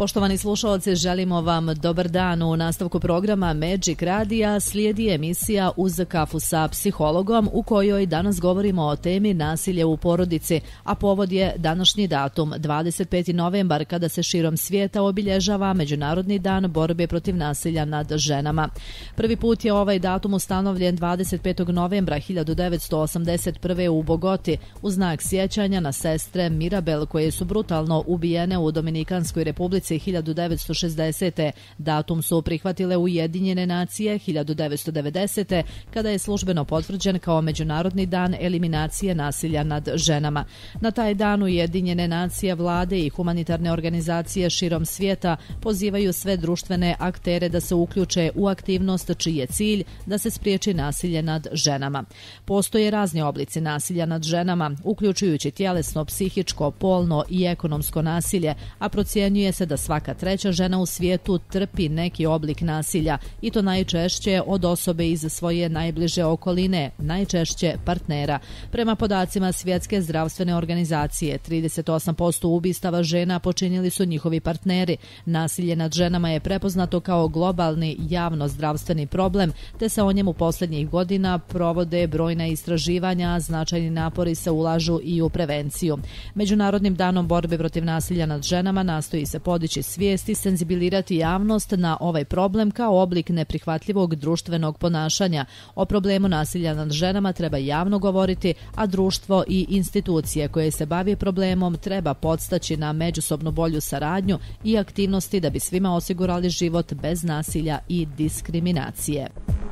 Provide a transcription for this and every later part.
Poštovani slušalci, želimo vam dobar dan. U nastavku programa Magic Radija slijedi emisija Uz kafu sa psihologom u kojoj danas govorimo o temi nasilje u porodici, a povod je današnji datum, 25. novembar, kada se širom svijeta obilježava Međunarodni dan borbe protiv nasilja nad ženama. Prvi put je ovaj datum ustanovljen 25. novembra 1981. u Bogoti u znak sjećanja na sestre Mirabel koje su brutalno ubijene u Dominikanskoj republici 1960. Datum su prihvatile Ujedinjene nacije 1990. kada je službeno potvrđen kao Međunarodni dan eliminacije nasilja nad ženama. Na taj dan Ujedinjene nacije, vlade i humanitarne organizacije širom svijeta pozivaju sve društvene aktere da se uključe u aktivnost čiji je cilj da se spriječi nasilje nad ženama. Postoje razni oblici nasilja nad ženama, uključujući tjelesno, psihičko, polno i ekonomsko nasilje, a procjenjuje se da svaka treća žena u svijetu trpi neki oblik nasilja i to najčešće od osobe iz svoje najbliže okoline, najčešće partnera. Prema podacima Svjetske zdravstvene organizacije, 38% ubistava žena počinili su njihovi partneri. Nasilje nad ženama je prepoznato kao globalni javno-zdravstveni problem, te se o njemu posljednjih godina provode brojna istraživanja, a značajni napori se ulažu i u prevenciju. Međunarodnim danom borbe protiv nasilja nad ženama nastoji se podići svijest i senzibilizirati javnost na ovaj problem kao oblik neprihvatljivog društvenog ponašanja. O problemu nasilja nad ženama treba javno govoriti, a društvo i institucije koje se bave problemom treba podstaći na međusobnu bolju saradnju i aktivnosti da bi svima osigurali život bez nasilja i diskriminacije.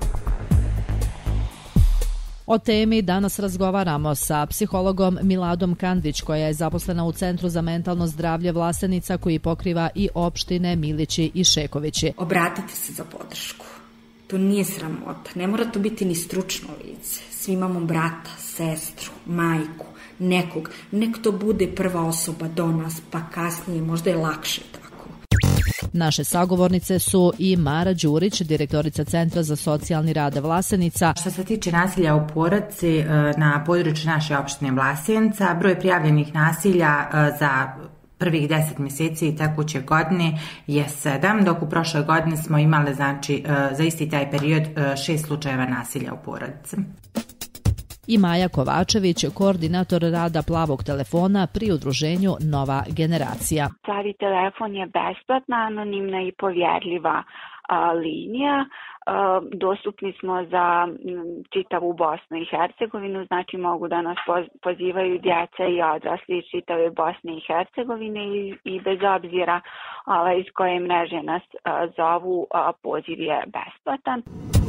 O temi danas razgovaramo sa psihologom Miladom Kandić, koja je zaposlena u Centru za mentalno zdravlje Vlasenica, koji pokriva i opštine Milići i Šekovići. Obratite se za podršku. To nije sramota. Ne mora to biti ni stručno lice. Svi imamo brata, sestru, majku, nekog. Nek to bude prva osoba do nas, pa kasnije možda je lakše tako. Naše sagovornice su i Mara Đurić, direktorica Centra za socijalni rad Vlasenica. Što se tiče nasilja u porodici na području naše opštine Vlasenica, broj prijavljenih nasilja za prvih 10 mjeseci tekuće godine je 7, dok u prošloj godini smo imali, znači, za isti taj period 6 slučajeva nasilja u porodici. I Maja Kovačević, koordinator rada Plavog telefona pri udruženju Nova generacija. Plavi telefon je besplatna, anonimna i povjerljiva linija. Dostupni smo za čitavu Bosnu i Hercegovinu, znači mogu da nas pozivaju djeca i odrasli iz čitave Bosne i Hercegovine i bez obzira iz koje mreže nas zovu, poziv je besplatan.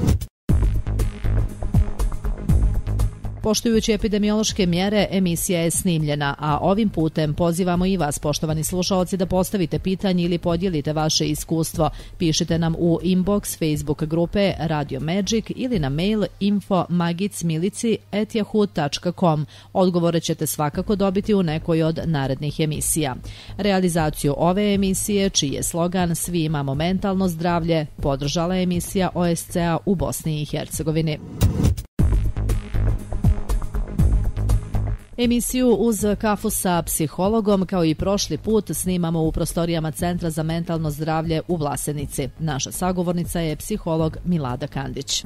Poštujući epidemiološke mjere, emisija je snimljena, a ovim putem pozivamo i vas, poštovani slušaoci, da postavite pitanje ili podijelite vaše iskustvo. Pišite nam u inbox Facebook grupe Radio Magic ili na mail info.magicmilici@yahoo.com. Odgovore ćete svakako dobiti u nekoj od narednih emisija. Realizaciju ove emisije, čiji je slogan Svi imamo mentalno zdravlje, podržala emisija OSCE-a u Bosni i Hercegovini. Emisiju Uz kafu sa psihologom, kao i prošli put, snimamo u prostorijama Centra za mentalno zdravlje u Vlasenici. Naša sagovornica je psiholog Milada Kandić.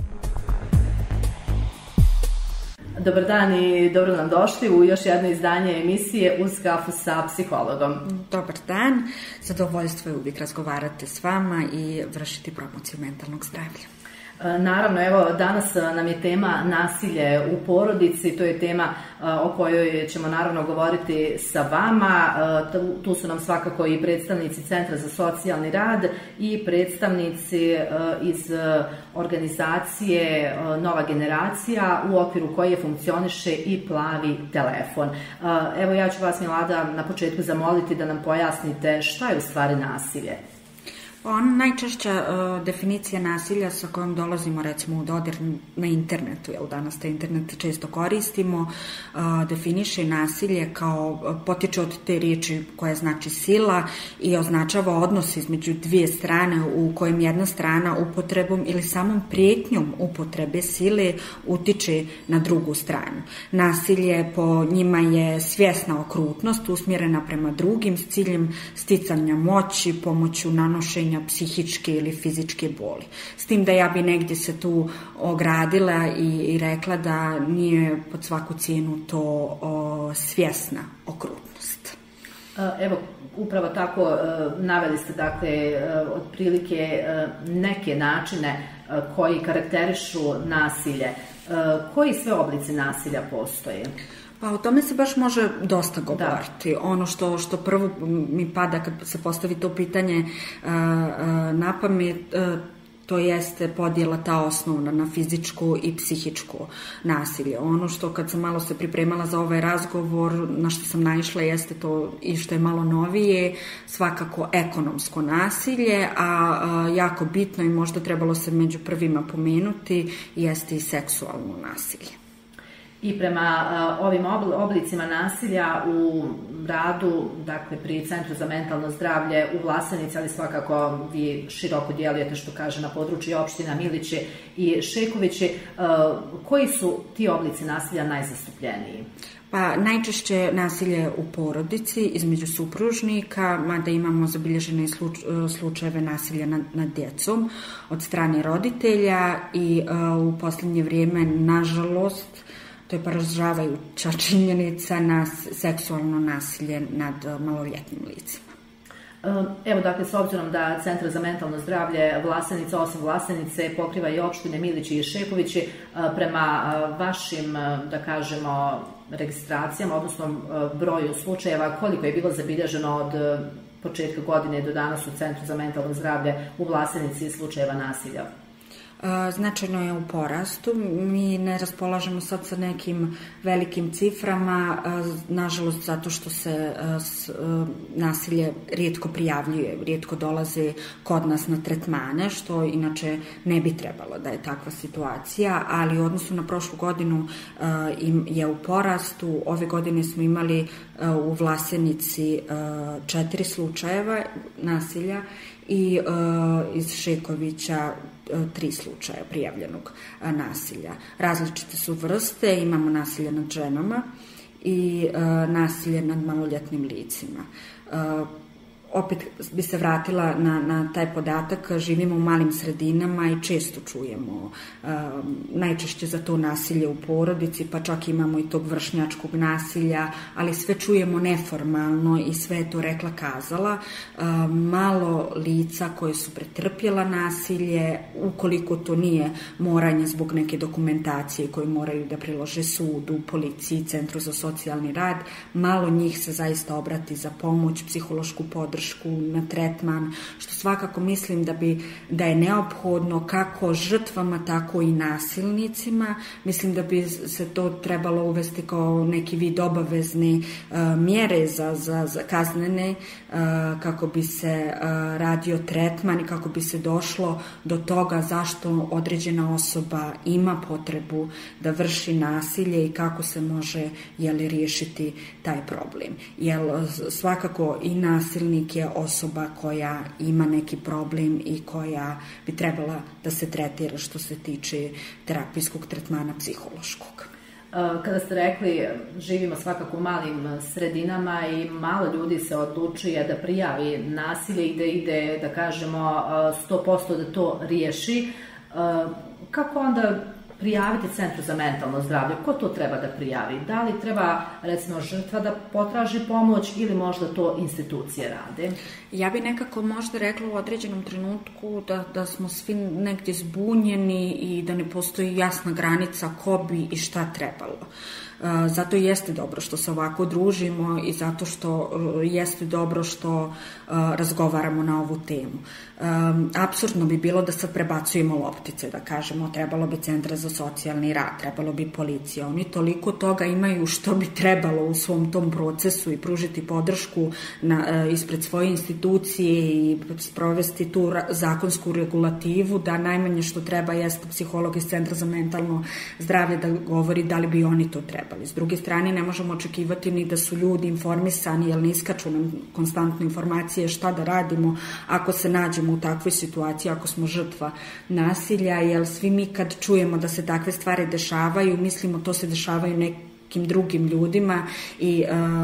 Dobar dan i dobro nam došli u još jedno izdanje emisije Uz kafu sa psihologom. Dobar dan, zadovoljstvo je uvijek razgovarati s vama i vršiti promociju mentalnog zdravlja. Naravno, evo, danas nam je tema nasilje u porodici, to je tema o kojoj ćemo naravno govoriti sa vama. Tu su nam svakako i predstavnici Centra za socijalni rad i predstavnici iz organizacije Nova generacija, u okviru koje funkcioniše i Plavi telefon. Evo, ja ću vas, Milada, na početku zamoliti da nam pojasnite šta je u stvari nasilje. Najčešća definicija nasilja sa kojom dolazimo recimo u dodir na internetu, jer danas te internet često koristimo, definiše nasilje kao, potiče od te riječi koja znači sila i označava odnos između dvije strane u kojem jedna strana upotrebom ili samom prijetnjom upotrebe sile utiče na drugu stranu. Nasilje po njima je svjesna okrutnost usmjerena prema drugim s ciljem sticanja moći pomoću nanošenja psihičke ili fizičke boli. S tim da ja bi negdje se tu ogradila i rekla da nije pod svaku cijenu to svjesna okrutnost. Evo, upravo tako naveli ste, dakle, otprilike neke načine koji karakterišu nasilje. Koji sve oblici nasilja postoje? Pa o tome se baš može dosta govoriti. Da. Ono što prvo mi pada kad se postavi to pitanje na pamet, to jeste podjela ta osnovna na fizičko i psihičko nasilje. Ono što kad sam malo se pripremala za ovaj razgovor, na što sam naišla jeste to i što je malo novije, svakako ekonomsko nasilje, a jako bitno i možda trebalo se među prvima pomenuti jeste i seksualno nasilje. I prema ovim oblicima nasilja u radu, dakle pri Centru za mentalno zdravlje u Vlasenici, ali svakako vi široko djelujete, što kaže, na području opština Milići i Šekovići, koji su ti oblici nasilja najzastupljeniji? Pa najčešće nasilje u porodici između supružnika, mada imamo zabilježene slučajeve nasilja nad djecom od strane roditelja i u posljednje vrijeme, nažalost, to je poražavajuća činjenica na seksualno nasilje nad maloljetnim licima. Evo, dakle, s obzirom da Centar za mentalno zdravlje Vlasenica, osim Vlasenice, pokriva i opštine Milići i Šekovići, prema vašim, da kažemo, registracijama, odnosno broju slučajeva, koliko je bilo zabilježeno od početka godine do danas u Centru za mentalno zdravlje u Vlasenici slučajeva nasilja? Značajno je u porastu. Mi ne raspolažemo sad sa nekim velikim ciframa, nažalost zato što se nasilje rijetko prijavljuje, rijetko dolaze kod nas na tretmane, što inače ne bi trebalo da je takva situacija, ali u odnosu na prošlu godinu je u porastu. Ove godine smo imali u Vlasenici 4 slučajeva nasilja i iz Šekovića 3 slučaja prijavljenog nasilja. Različite su vrste, imamo nasilje nad ženama i nasilje nad maloljetnim licima. Opet bi se vratila na taj podatak, živimo u malim sredinama i često čujemo najčešće za to nasilje u porodici, pa čak imamo i tog vršnjačkog nasilja, ali sve čujemo neformalno i sve je to rekla kazala. Malo lica koje su pretrpjela nasilje, ukoliko to nije moranje zbog neke dokumentacije koju moraju da prilože sudu, policiji, Centru za socijalni rad, malo njih se zaista obrati za pomoć, psihološku podršku, na tretman, što svakako mislim da je neophodno kako žrtvama, tako i nasilnicima. Mislim da bi se to trebalo uvesti kao neki vid obavezne mjere za kaznene, kako bi se radio tretman i kako bi se došlo do toga zašto određena osoba ima potrebu da vrši nasilje i kako se može riješiti taj problem. Jer svakako i nasilnik je osoba koja ima neki problem i koja bi trebala da se tretira što se tiče terapijskog tretmana psihološkog. Kada ste rekli, živimo svakako u malim sredinama i malo ljudi se odlučuje da prijavi nasilje i da ide, da kažemo, 100% da to riješi. Kako onda prijaviti Centru za mentalno zdravlje? Ko to treba da prijavi? Da li treba, recimo, žrtva da potraži pomoć ili možda to institucije rade? Ja bi nekako možda rekla u određenom trenutku da smo svi negdje zbunjeni i da ne postoji jasna granica ko bi i šta trebalo. Zato jeste dobro što se ovako družimo i zato što jeste dobro što razgovaramo na ovu temu. Apsurdno bi bilo da sad prebacujemo loptice, da kažemo trebalo bi centra za socijalni rad, trebalo bi policija. Oni toliko toga imaju što bi trebalo u svom tom procesu i pružiti podršku ispred svoje institucije i sprovesti tu zakonsku regulativu, da najmanje što treba jeste psiholog iz Centra za mentalno zdravlje da govori da li bi oni to trebali. S druge strane, ne možemo očekivati ni da su ljudi informisani, jer ne iskaču nam konstantno informacije šta da radimo ako se nađemo u takvoj situaciji, ako smo žrtva nasilja, jer svi mi kad čujemo da se takve stvari dešavaju, mislimo to se dešavaju nekim drugim ljudima i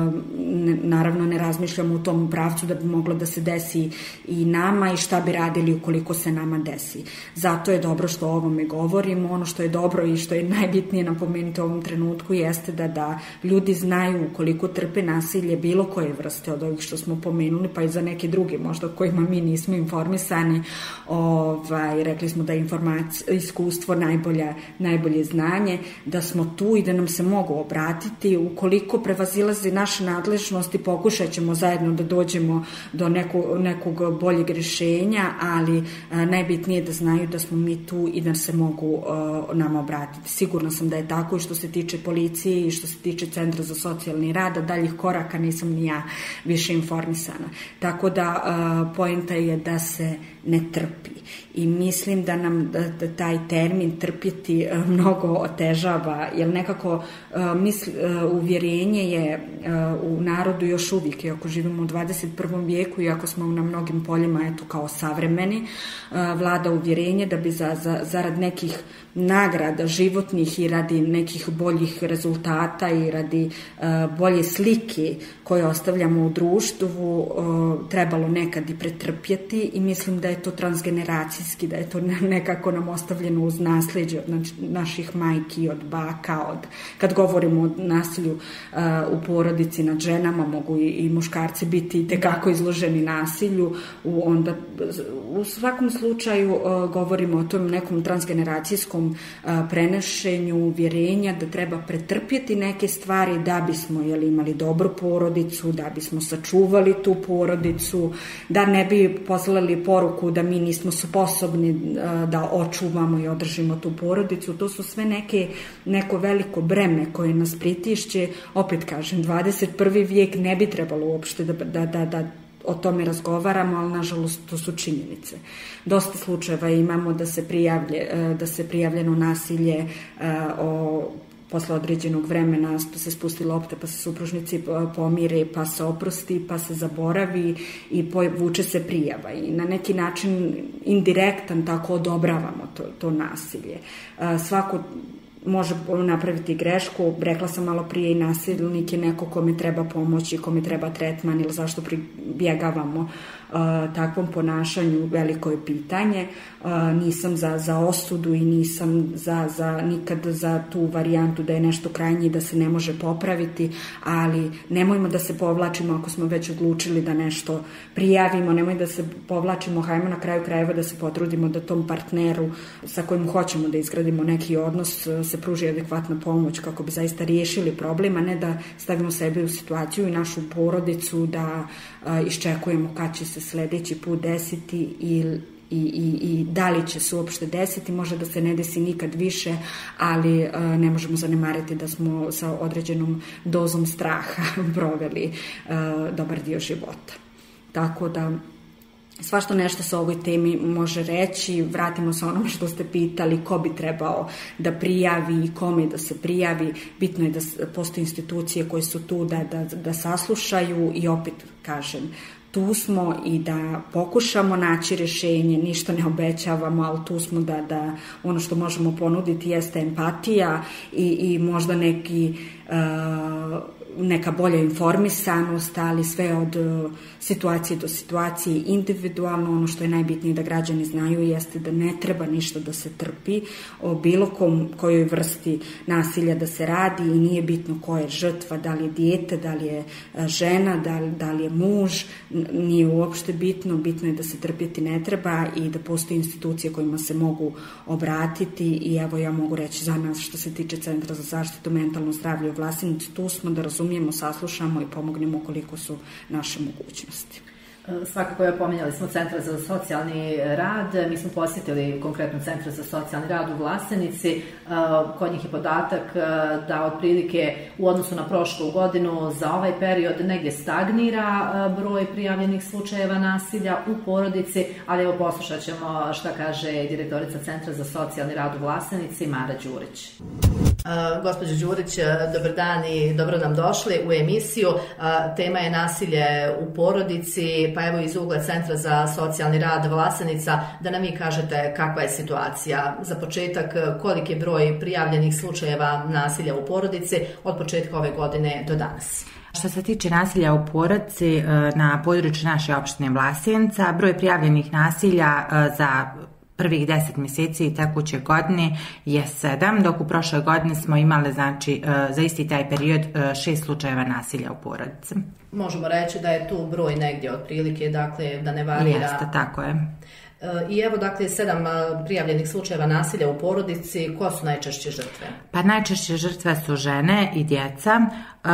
naravno ne razmišljamo u tom pravcu da bi moglo da se desi i nama i šta bi radili ukoliko se nama desi. Zato je dobro što o ovome govorimo. Ono što je dobro i što je najbitnije napomenuti u ovom trenutku jeste da ljudi znaju ukoliko trpe nasilje bilo koje vrste od ovih što smo pomenuli, pa i za neke druge možda kojima mi nismo informisani. Rekli smo da je iskustvo najbolje znanje, da smo tu i da nam se mogu obratiti. Ukoliko prevazilazi naše nadležnosti, pokušat ćemo zajedno da dođemo do nekog boljeg rješenja, ali najbitnije je da znaju da smo mi tu i da se mogu nama obratiti. Sigurna sam da je tako i što se tiče policije i što se tiče Centra za socijalni rad, a daljih koraka nisam ni ja više informisana. Tako da poenta je da se ne trpi. I mislim da nam taj termin trpjeti mnogo otežava, jer nekako uvjerenje je u narodu još uvijek, iako živimo u 21. vijeku, iako smo na mnogim poljima kao savremeni, vlada uvjerenje da bi zarad nekih nagrada životnih i radi nekih boljih rezultata i radi bolje slike koje ostavljamo u društvu trebalo nekad i pretrpjeti, i mislim da je to transgeneracijski, da je to nekako nam ostavljeno uz nasljeđe od naših majki, od baka, kad govorimo o nasilju u porodici nad ženama, mogu i muškarci biti itekako izloženi nasilju, onda u svakom slučaju govorimo o tom nekom transgeneracijskom prenošenju uvjerenja da treba pretrpjeti neke stvari da bismo imali dobru porodicu, da bismo sačuvali tu porodicu, da ne bi poslali poruku da mi nismo sposobni da očuvamo i održimo tu porodicu. To su sve neko veliko breme koje nas pritišće. Opet kažem, 21. vijek ne bi trebalo uopšte da o tome razgovaramo, ali nažalost to su činjenice. Dosta slučajeva imamo da se prijavljeno nasilje posle određenog vremena se spusti lopta, pa se supružnici pomire, pa se oprosti, pa se zaboravi i vuče se prijava. I na neki način indirektan tako odobravamo to nasilje. Svako može napraviti grešku, rekla sam malo prije, i nasilnik je neko kome treba pomoći, kome treba tretman, ili zašto pribjegavamo takvom ponašanju, veliko je pitanje. Nisam za osudu i nisam nikad za tu varijantu da je nešto krajnje i da se ne može popraviti, ali nemojmo da se povlačimo ako smo već odlučili da nešto prijavimo, nemoj da se povlačimo, hajmo na kraju krajeva da se potrudimo da tom partneru sa kojim hoćemo da izgradimo neki odnos se pruži adekvatna pomoć kako bi zaista riješili problem, a ne da stavimo sebe u situaciju i našu porodicu da iščekujemo kad će se sljedeći put desiti i da li će se uopšte desiti. Može da se ne desi nikad više, ali ne možemo zanemariti da smo sa određenom dozom straha proveli dobar dio života. Tako da svašta nešto se o ovoj temi može reći. Vratimo se onome što ste pitali, ko bi trebao da prijavi i kome da se prijavi. Bitno je da postoje institucije koje su tu da saslušaju i opet kažem, tu smo i da pokušamo naći rješenje, ništa ne obećavamo, ali tu smo da ono što možemo ponuditi jeste empatija i možda neki neka bolja informisanost, ali sve od situacije do situacije individualno. Ono što je najbitnije da građani znaju jeste da ne treba ništa da se trpi, o bilo kojoj vrsti nasilja da se radi i nije bitno ko je žrtva, da li je dijete, da li je žena, da li je muž, nije uopšte bitno, bitno je da se trpjeti ne treba i da postoje institucije kojima se mogu obratiti i evo ja mogu reći za nas što se tiče Centra za zaštitu mentalnog zdravlja u Vlasenicu, tu smo da razumijemo, saslušamo i pomognemo koliko su naše mogućnosti. Svakako je pominjali smo Centar za socijalni rad, mi smo posjetili konkretno Centar za socijalni rad u Vlasenici, kod njih je podatak da otprilike u odnosu na prošlu godinu za ovaj period negdje stagnira broj prijavljenih slučajeva nasilja u porodici, ali evo poslušat ćemo šta kaže direktorica Centra za socijalni rad u Vlasenici, Mara Đurić. Gospođo Đurić, dobar dan i dobro nam došli u emisiju. Tema je nasilje u porodici, pa evo iz ugla Centra za socijalni rad Vlasenica da nam vi kažete kakva je situacija. Za početak, koliki je broj prijavljenih slučajeva nasilja u porodici od početka ove godine do danas? Što se tiče nasilja u porodici na području naše opštine Vlasenica, broj prijavljenih nasilja za prvih 10 mjeseci tekuće godine je 7, dok u prošloj godini smo imali znači, za isti taj period 6 slučajeva nasilja u porodici. Možemo reći da je tu broj negdje otprilike, dakle da ne varira. Jeste, tako je. I evo dakle 7 prijavljenih slučajeva nasilja u porodici, ko su najčešće žrtve? Pa najčešće žrtve su žene i djeca,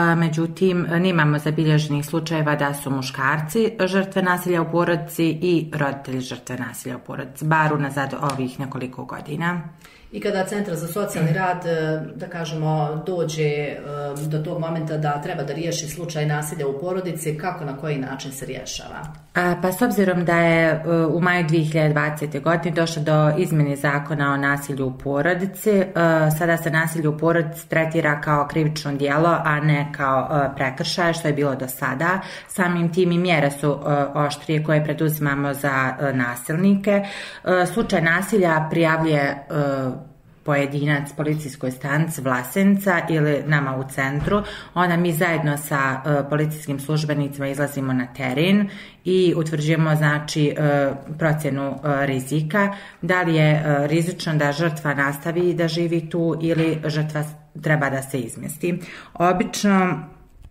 međutim nemamo zabilježenih slučajeva da su muškarci žrtve nasilja u porodici i roditelji žrtve nasilja u porodici, bar unazad ovih nekoliko godina. I kada Centar za socijalni rad, da kažemo, dođe do tog momenta da treba da riješi slučaj nasilja u porodici, kako, na koji način se rješava? Pa s obzirom da je u maju 2020. godine došlo do izmjene zakona o nasilju u porodici, sada se nasilje u porodici tretira kao krivično djelo, a ne kao prekršaj, što je bilo do sada. Samim tim i mjere su oštrije koje preduzimamo za nasilnike. Slučaj nasilja prijavljuje pojedinac policijskoj stanici Vlasenica ili nama u centru, onda mi zajedno sa policijskim službenicima izlazimo na teren i utvrđujemo znači procjenu rizika, da li je rizično da žrtva nastavi da živi tu ili žrtva treba da se izmjesti. Obično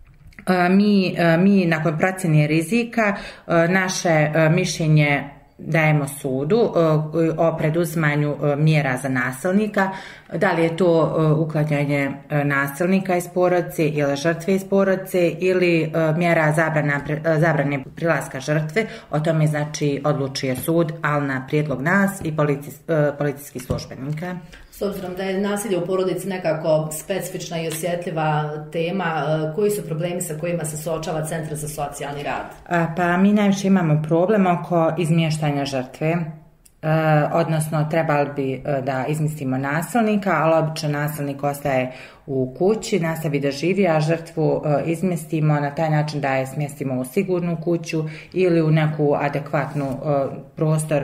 mi nakon procjene rizika naše mišljenje dajemo sudu o preduzimanju mjera za nasilnika, da li je to uklanjanje nasilnika iz porodice ili žrtve iz porodice ili mjera zabrane prilaska žrtve, o tome znači odlučuje sud, ali na prijedlog nas i policijskih službenika. S obzirom da je nasilje u porodici nekako specifična i osjetljiva tema, koji su problemi sa kojima se suočava Centar za socijalni rad? Pa mi najviše imamo problem oko izmještanja žrtve, odnosno trebali bi da izmislimo nasilnika, ali obično nasilnik ostaje u kući, nastavi da živi, a žrtvu izmjestimo na taj način da je smjestimo u sigurnu kuću ili u neku adekvatnu prostor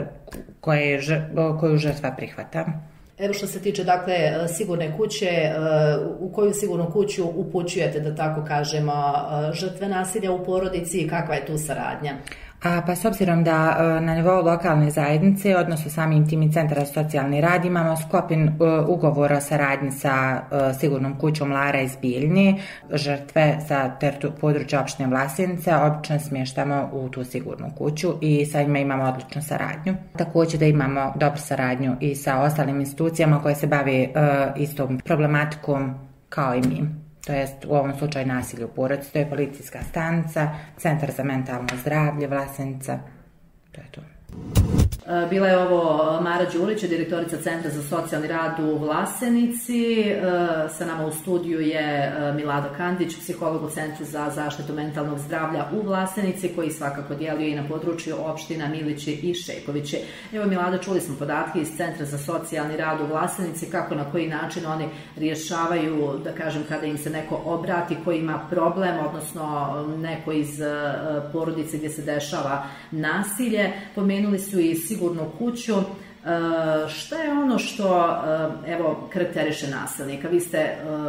koju žrtva prihvata. Evo što se tiče dakle sigurne kuće, u koju sigurnu kuću upućujete, da tako kažemo, žrtve nasilja u porodici i kakva je tu saradnja? Pa s obzirom da na nivou lokalne zajednice, odnosno samim tim i Centara za socijalni rad, imamo sklopljen ugovor o saradnji sa sigurnom kućom Lara iz Bijeljne, žrtve sa područja opštine Vlasenice obično smještamo u tu sigurnu kuću i sa njima imamo odličnu saradnju. Također da imamo dobru saradnju i sa ostalim institucijama koje se bave istom problematikom kao i mi. To jest u ovom slučaju nasilje u porodici, to je policijska stanica, Centar za mentalno zdravlje Vlasenica, to je to. Bila je ovo Mara Đurić, direktorica Centra za socijalni rad u Vlasenici. Sa nama u studiju je Milada Kandić, psiholog u Centru za zaštitu mentalnog zdravlja u Vlasenici, koji svakako djeluje i na području opština Milići i Šekovići. Evo Milada, čuli smo podatke iz Centra za socijalni rad u Vlasenici, kako na koji način oni rješavaju, da kažem, kada im se neko obrati koji ima problem, odnosno neko iz porodice gdje se dešava nasilje. Pomenuli su i sigurnu kuću. Šta je ono što evo karakteriše nasilnika? Vi ste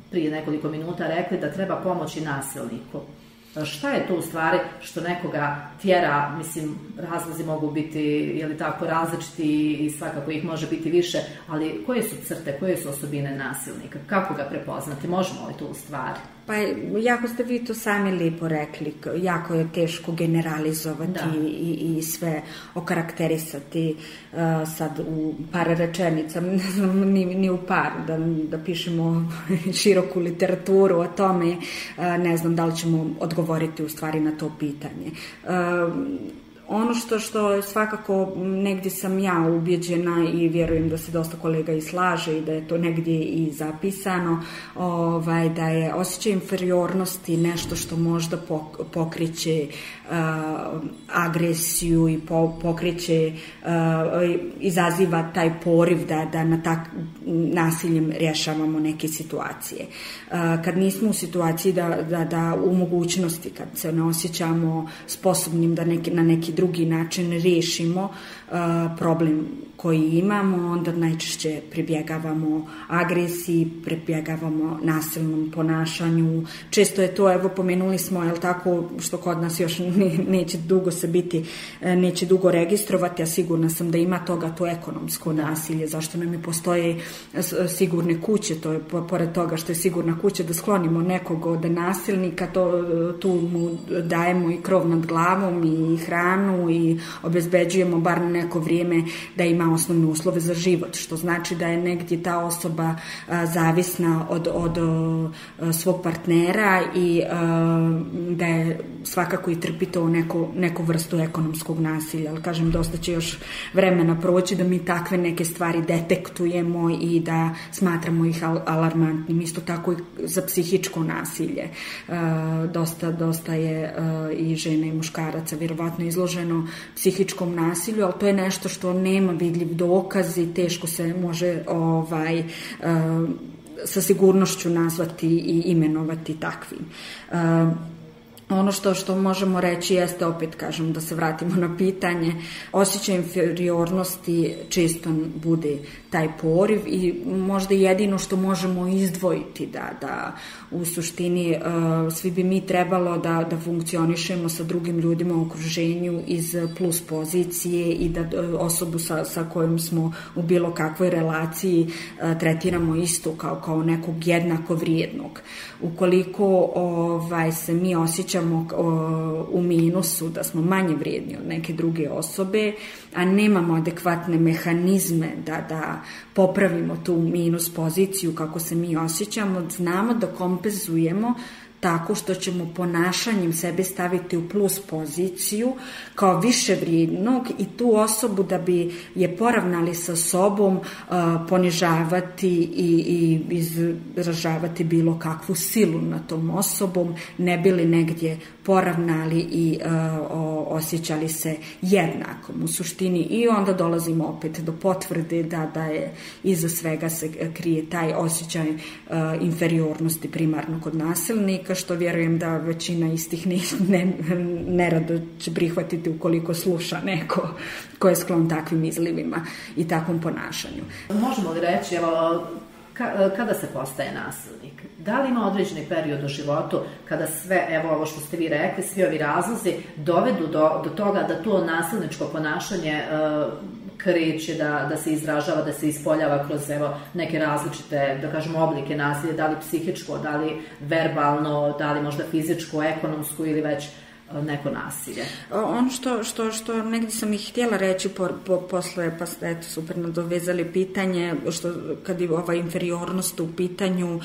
prije nekoliko minuta rekli da treba pomoći nasilniku. Šta je to u stvari što nekoga tjera, mislim, razlozi mogu biti, je li tako, različiti i svakako ih može biti više, ali koje su crte, koje su osobine nasilnika, kako ga prepoznati, možemo li to u stvari? Pa jako ste vi to sami lijepo rekli, jako je teško generalizovati i sve okarakterisati sad u par rečenica, ne znam ni u par, da pišemo široku literaturu o tome, ne znam da li ćemo odgovoriti u stvari na to pitanje. Ono što svakako negdje sam ja ubjeđena i vjerujem da se dosta kolega i slaže i da je to negdje i zapisano, da je osjećaj inferiornosti nešto što možda pokreće agresiju i pokreće, izaziva taj poriv da na nasiljem rješavamo neke situacije. Kad nismo u situaciji da u mogućnosti, kad se ne osjećamo sposobnim da na neki drugi način riješimo problem koji imamo, onda najčešće pribjegavamo agresiji, pribjegavamo nasilnom ponašanju. Često je to, evo pomenuli smo, jel tako, što kod nas još neće dugo registrovati, a sigurna sam da ima toga, to ekonomsko nasilje, zašto nam i postoje sigurne kuće, to je pored toga što je sigurna kuća da sklonimo nekog od nasilnika, tu mu dajemo i krov nad glavom i hranu i obezbeđujemo bar na neko vrijeme da ima osnovne uslove za život, što znači da je negdje ta osoba zavisna od svog partnera i da je svakako i trpi to neku vrstu ekonomskog nasilja. Ali kažem, dosta će još vremena proći da mi takve neke stvari detektujemo i da smatramo ih alarmantnim. Isto tako i za psihičko nasilje. Dosta je i žena i muškaraca vjerovatno izloženo psihičkom nasilju, ali to je nešto što nema vidljiv dokaz i teško se može sa sigurnošću nazvati i imenovati takvim. Ono što možemo reći jeste, opet kažem, da se vratimo na pitanje, osjećaj inferiornosti često bude taj poriv i možda jedino što možemo izdvojiti da u suštini svi bi mi trebalo da funkcionišemo sa drugim ljudima u okruženju iz plus pozicije i da osobu sa kojom smo u bilo kakvoj relaciji tretiramo isto kao nekog jednako vrijednog. Ukoliko se mi osjećamo u minusu, da smo manje vrijedni od neke druge osobe, a nemamo adekvatne mehanizme da popravimo tu minus poziciju kako se mi osjećamo, znamo da kompenzujemo tako što ćemo ponašanjem sebe staviti u plus poziciju kao više vrijednog i tu osobu da bi je poravnali sa sobom ponižavati i izražavati bilo kakvu silu na tom osobom, ne bili negdje poravnali i osjećali se jednakom u suštini. I onda dolazimo opet do potvrde da je iza svega se krije taj osjećaj inferiornosti primarno kod nasilnika, što vjerujem da većina istih nerado će prihvatiti ukoliko sluša neko ko je sklon takvim izlivima i takvom ponašanju. Možemo li reći, evo, kada se postaje nasilnik? Da li ima određeni period u životu kada sve, evo ovo što ste vi rekli, svi ovi razlozi dovedu do toga da to nasilničko ponašanje kreće da se izražava, da se ispoljava kroz neke različite, da kažemo, oblike nasilja, da li psihičko, da li verbalno, da li možda fizičko, ekonomsko ili već neko nasilje. Ono što negdje sam ih htjela reći posle, pa ste eto super nadovezali pitanje, što kad je ova inferiornost u pitanju,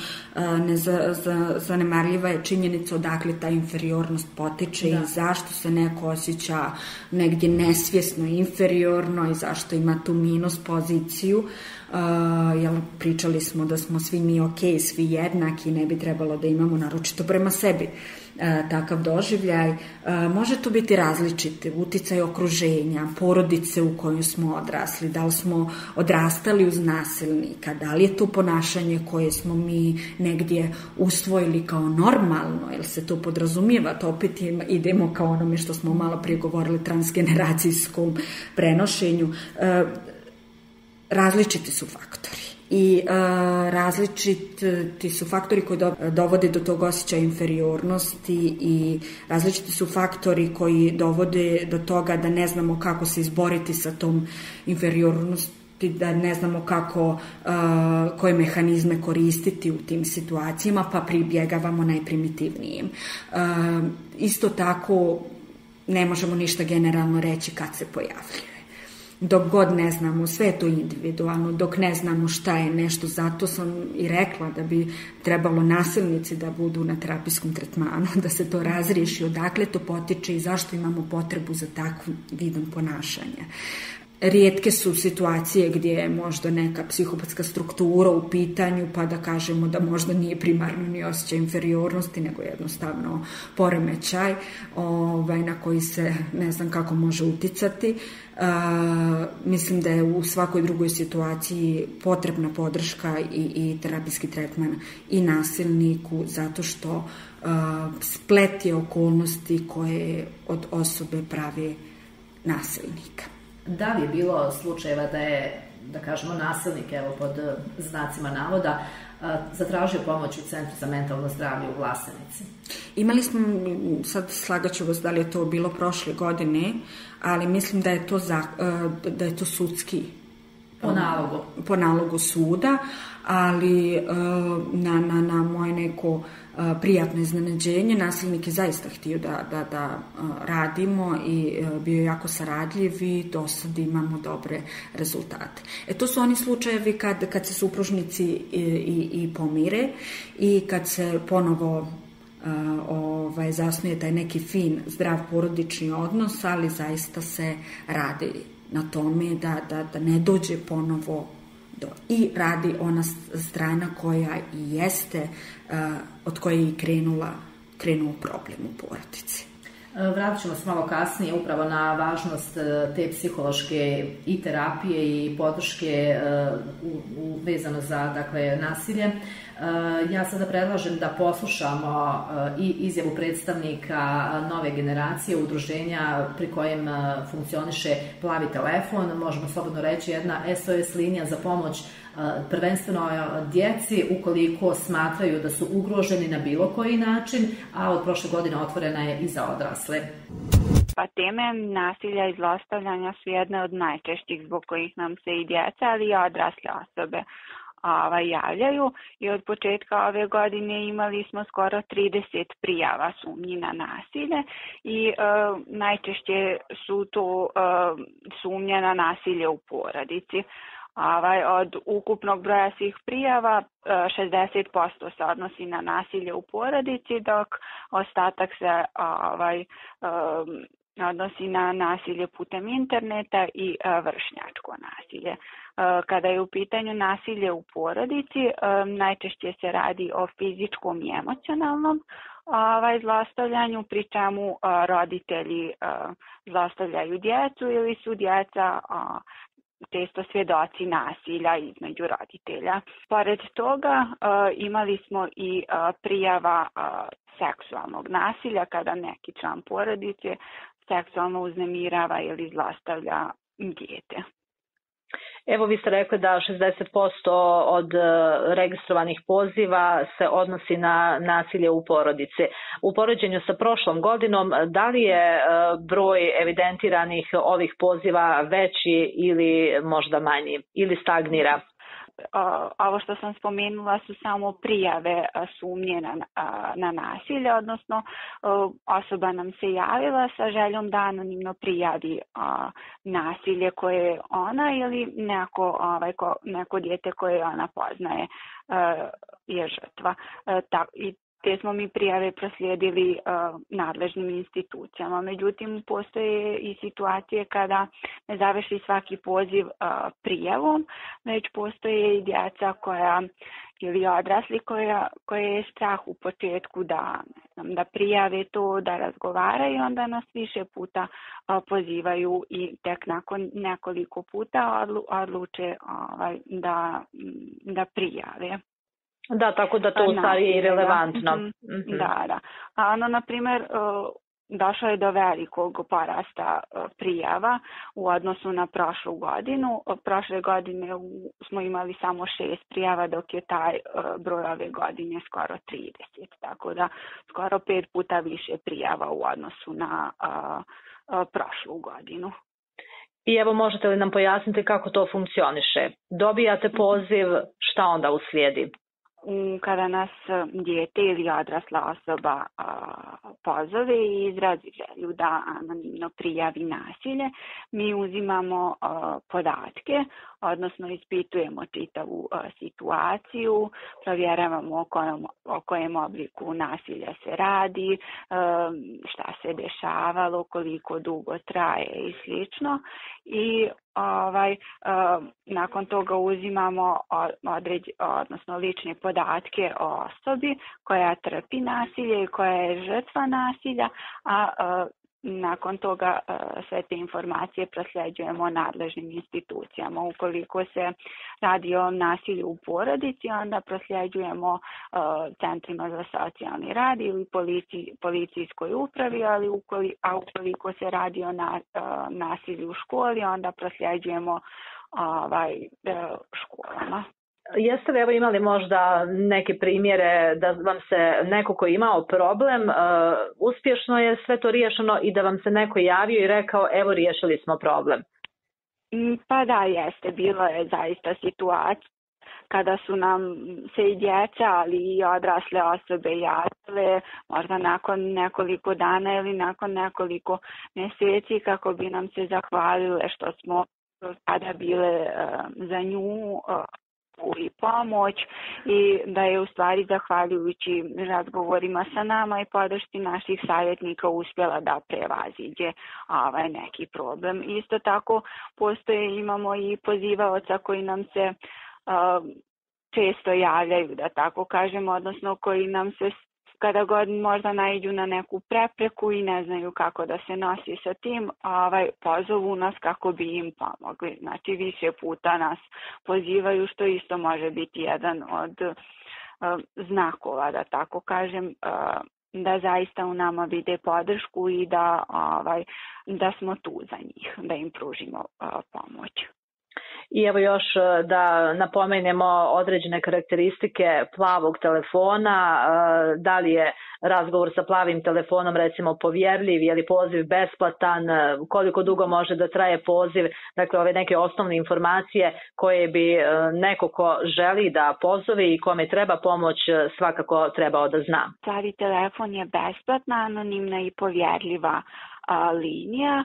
zanemarljiva je činjenica odakle ta inferiornost potiče i zašto se neko osjeća negdje nesvjesno inferiorno i zašto ima tu minus poziciju. Pričali smo da smo svi mi svi jednaki, ne bi trebalo da imamo naročito prema sebi takav doživljaj. Može to biti različite, uticaj okruženja, porodice u kojoj smo odrasli, da li smo odrastali uz nasilnika, da li je to ponašanje koje smo mi negdje usvojili kao normalno, jer se to podrazumijeva, to opet idemo kao onome što smo malo prije govorili, transgeneracijskom prenošenju. Različiti su faktori i različiti su faktori koji dovode do tog osjećaja inferiornosti i različiti su faktori koji dovode do toga da ne znamo kako se izboriti sa tom inferiornosti, da ne znamo koje mehanizme koristiti u tim situacijama, pa pribjegavamo najprimitivnijim. Isto tako ne možemo ništa generalno reći kad se pojavljuje. Dok god ne znamo, sve je to individualno, dok ne znamo šta je nešto, zato sam i rekla da bi trebalo nasilnici da budu na terapijskom tretmanu, da se to razriješi, odakle to potiče i zašto imamo potrebu za takvim vidom ponašanja. Rijetke su situacije gdje je možda neka psihopatska struktura u pitanju, pa da kažemo da možda nije primarno ni osjećaj inferiornosti, nego jednostavno poremećaj na koji se ne znam kako može uticati. Mislim da je u svakoj drugoj situaciji potrebna podrška i terapijski tretman i nasilniku, zato što splet je okolnosti koje od osobe pravi nasilnika. Da li je bilo slučajeva da je, da kažemo, nasilnik, evo pod znacima navoda, zatražio pomoć u Centru za mentalno zdravlje u Vlasenici? Imali smo, sad slagaću vas da li je to bilo prošle godine, ali mislim da je to sudski. Po nalogu suda, ali na moje neko prijatno iznenađenje nasilnik je zaista htio da radimo i bio je jako saradljiv i do sad imamo dobre rezultate. To su oni slučajevi kad se supružnici i pomire i kad se ponovo zasnuje taj neki fin, zdrav porodični odnos, ali zaista se radi na tome da ne dođe ponovo i radi ona strana koja i jeste, od koje je i krenuo problem u porodici. Vratit ćemo se malo kasnije upravo na važnost te psihološke i terapije i podrške vezano za nasilje. Ja sada predlažem da poslušamo i izjavu predstavnika Nove generacije, udruženja pri kojem funkcioniše Plavi telefon, možemo slobodno reći jedna SOS linija za pomoć prvenstveno djeci ukoliko smatraju da su ugroženi na bilo koji način, a od prošle godine otvorena je i za odrasle. Pa teme nasilja i zlostavljanja su jedne od najčešćih zbog kojih nam se i djeca, ali i odrasle osobe javljaju i od početka ove godine imali smo skoro 30 prijava sumnji na nasilje i najčešće su to sumnje na nasilje u porodici. Od ukupnog broja svih prijava 60% se odnosi na nasilje u porodici, dok ostatak se odnosi na nasilje putem interneta i vršnjačko nasilje. Kada je u pitanju nasilje u porodici, najčešće se radi o fizičkom i emocionalnom zlostavljanju, pri čemu roditelji zlostavljaju djecu ili su djeca često svjedoci nasilja između roditelja. Pored toga imali smo i prijava seksualnog nasilja kada neki član porodice seksualno uznemirava ili zlostavlja dijete. Evo, vi ste rekli da 60% od registrovanih poziva se odnosi na nasilje u porodici. U poređenju sa prošlom godinom, da li je broj evidentiranih ovih poziva veći ili možda manji ili stagnira? Ovo što sam spomenula su samo prijave sumnje na nasilje, odnosno osoba nam se javila sa željom da anonimno prijavi nasilje koje ona ili neko dijete koje ona poznaje je žrtva. I te smo mi prijave proslijedili nadležnim institucijama. Međutim, postoje i situacije kada ne završi svaki poziv prijavom, već postoje i djeca ili odrasli koje je strah u početku da prijave to, da razgovaraju i onda nas više puta pozivaju i tek nakon nekoliko puta odluče da prijave. Da, tako da to u stvari je i relevantno. Da. Na primjer, došlo je do velikog porasta prijava u odnosu na prošlu godinu. Prošle godine smo imali samo 6 prijava, dok je taj broj ove godine skoro 30. Tako da skoro 5 puta više prijava u odnosu na prošlu godinu. I evo, možete li nam pojasniti kako to funkcioniše? Dobijate poziv, šta onda uslijedi? Kada nas dijete ili odrasla osoba pozove i izrazi želju da anonimno prijavi nasilje, mi uzimamo podatke, odnosno ispitujemo čitavu situaciju, provjeravamo o kojem obliku nasilja se radi, šta se dešavalo, koliko dugo traje i slično. I nakon toga uzimamo odnosno lične podatke o osobi koja trpi nasilje i koja je žrtva nasilja, a nakon toga sve te informacije prosljeđujemo nadležnim institucijama. Ukoliko se radi o nasilju u porodici, onda prosljeđujemo centrima za socijalni rad ili policijskoj upravi, a ukoliko se radi o nasilju u školi, onda prosljeđujemo školama. Jeste li evo imali možda neke primjere da vam se neko ko je imao problem, uspješno je sve to riješeno i da vam se neko javio i rekao evo riješili smo problem? Pa da, jeste. Bilo je zaista situacija kada su nam se i djeca, ali i odrasle osobe javile, možda nakon nekoliko dana ili nakon nekoliko mjeseci, kako bi nam se zahvalile što smo tada bile za nju i pomoć, i da je u stvari zahvaljujući razgovorima sa nama i podršci naših savjetnika uspjela da prevaziđe neki problem. Isto tako imamo i pozivaoca koji nam se često javljaju, da tako kažemo, odnosno koji nam se kada god možda naiđu na neku prepreku i ne znaju kako da se nosi sa tim, pozovu nas kako bi im pomogli. Znači više puta nas pozivaju, što isto može biti jedan od znakova, da tako kažem, da zaista u nama vide podršku i da smo tu za njih, da im pružimo pomoć. I evo još da napomenemo određene karakteristike plavog telefona, da li je razgovor sa plavim telefonom recimo povjerljiv, je li poziv besplatan, koliko dugo može da traje poziv, dakle ove neke osnovne informacije koje bi neko ko želi da pozove i kome treba pomoć svakako trebao da zna. Plavi telefon je besplatna, anonimna i povjerljiva linija.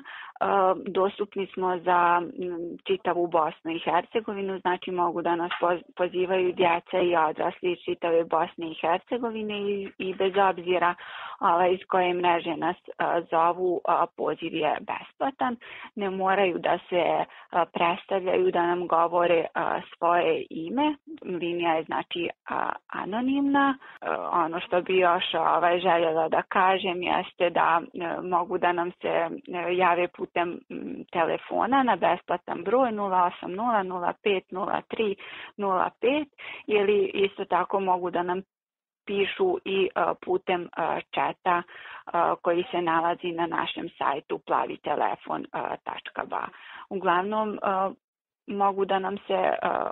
Dostupni smo za čitavu Bosnu i Hercegovinu, znači mogu da nas pozivaju djeca i odrasli iz čitave Bosne i Hercegovine i bez obzira iz koje mreže nas zovu, poziv je besplatan. Ne moraju da se predstavljaju, da nam govore svoje ime. Linija je znači anonimna. Ono što bi još željela da kažem jeste da mogu da nam se jave putem telefona na besplatan broj 080 05 03 ili isto tako mogu da nam pišu i putem četa koji se nalazi na našem sajtu plavitelefon.ba. Uglavnom mogu da nam se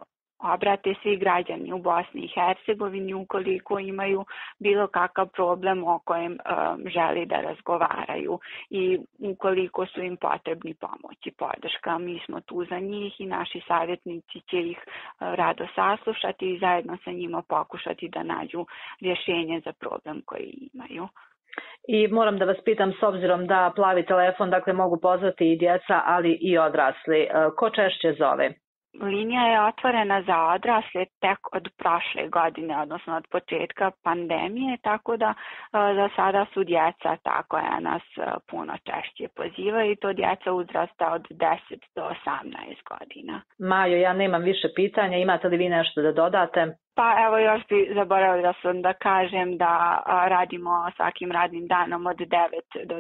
obrate svi građani u Bosni i Hercegovini ukoliko imaju bilo kakav problem o kojem želi da razgovaraju i ukoliko su im potrebni pomoć i podrška. Mi smo tu za njih i naši savjetnici će ih rado saslušati i zajedno sa njima pokušati da nađu rješenje za problem koji imaju. I moram da vas pitam, s obzirom da plavi telefon, dakle mogu pozvati i djeca, ali i odrasli, ko češće zove? Linija je otvorena za odrasle tek od prošle godine, odnosno od početka pandemije, tako da za sada su djeca ta koja nas puno češće pozivaju i to djeca uzrasta od 10 do 18 godina. Majo, ja nemam više pitanja, imate li vi nešto da dodate? Pa evo još bi zaboravila sam da kažem da radimo svakim radnim danom od 9 do 10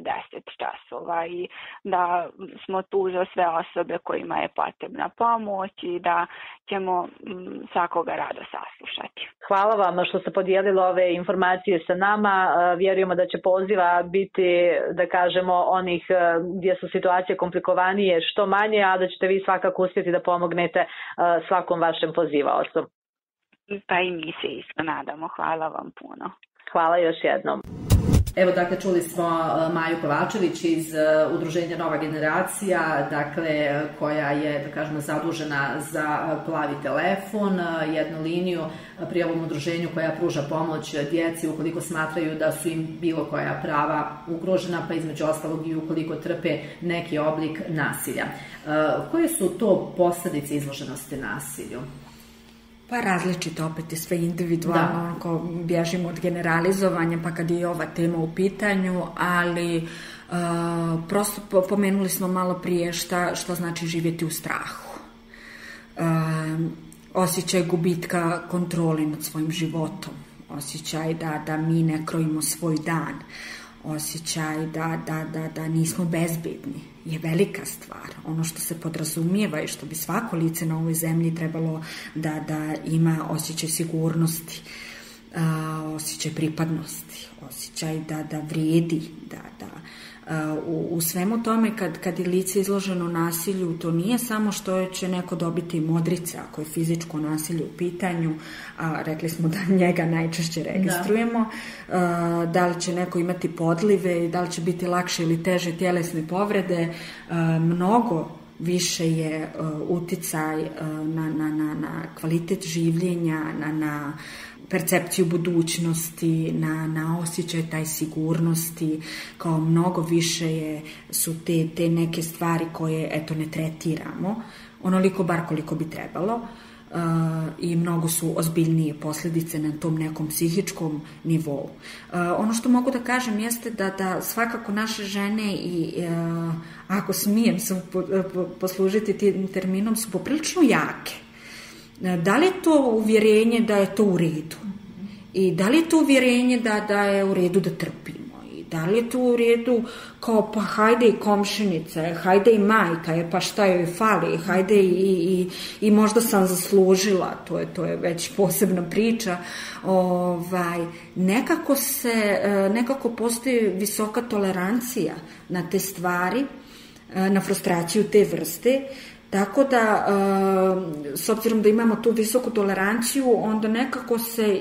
časova i da smo tu za sve osobe kojima je potrebna pomoć i da ćemo svakoga rado saslušati. Hvala vam što ste podijelili ove informacije sa nama. Vjerujemo da će poziva biti, da kažemo, onih gdje su situacije komplikovanije što manje, a da ćete vi svakako uspjeti da pomognete svakom vašem pozivaocu. Pa i mi se isto nadamo. Hvala vam puno. Hvala još jednom. Evo, dakle, čuli smo Maju Kovačević iz Udruženja Nova generacija, dakle, koja je, da kažemo, zadužena za plavi telefon, jednu liniju pri ovom udruženju koja pruža pomoć djeci ukoliko smatraju da su im bilo koja prava ugrožena, pa između ostalog i ukoliko trpe neki oblik nasilja. Koje su to posljedice izloženosti nasilju? Pa različito, opet je sve individualno, ako bježimo od generalizovanja, pa kad je ova tema u pitanju, ali prosto pomenuli smo malo prije šta znači živjeti u strahu. Osjećaj gubitka kontrole nad svojim životom, osjećaj da mi ne krojimo svoj dan, osjećaj da nismo bezbedni je velika stvar. Ono što se podrazumijeva i što bi svako lice na ovoj zemlji trebalo da ima osjećaj sigurnosti, osjećaj pripadnosti, osjećaj da vrijedi, u svemu tome kad je lice izloženo nasilju, to nije samo što će neko dobiti modrice ako je fizičko nasilje u pitanju, a rekli smo da njega najčešće registrujemo, da li će neko imati podlive, da li će biti lakše ili teže tjelesne povrede, mnogo više je uticaj na kvalitet življenja, na percepciju budućnosti, na osjećaj taj sigurnosti, kao mnogo više su te neke stvari koje ne tretiramo, onoliko bar koliko bi trebalo, i mnogo su ozbiljnije posljedice na tom nekom psihičkom nivou. Ono što mogu da kažem jeste da svakako naše žene i ako smijem se poslužiti tim terminom, su poprilično jake. Da li je to uvjerenje da je to u redu? I da li je to uvjerenje da je u redu da trpimo? I da li je to u redu kao pa hajde i komšinica, hajde i majka, pa šta joj fali, hajde i možda sam zaslužila, to je već posebna priča. Nekako postoji visoka tolerancija na te stvari, na frustraciju te vrste. Tako da, s obzirom da imamo tu visoku toleranciju, onda nekako se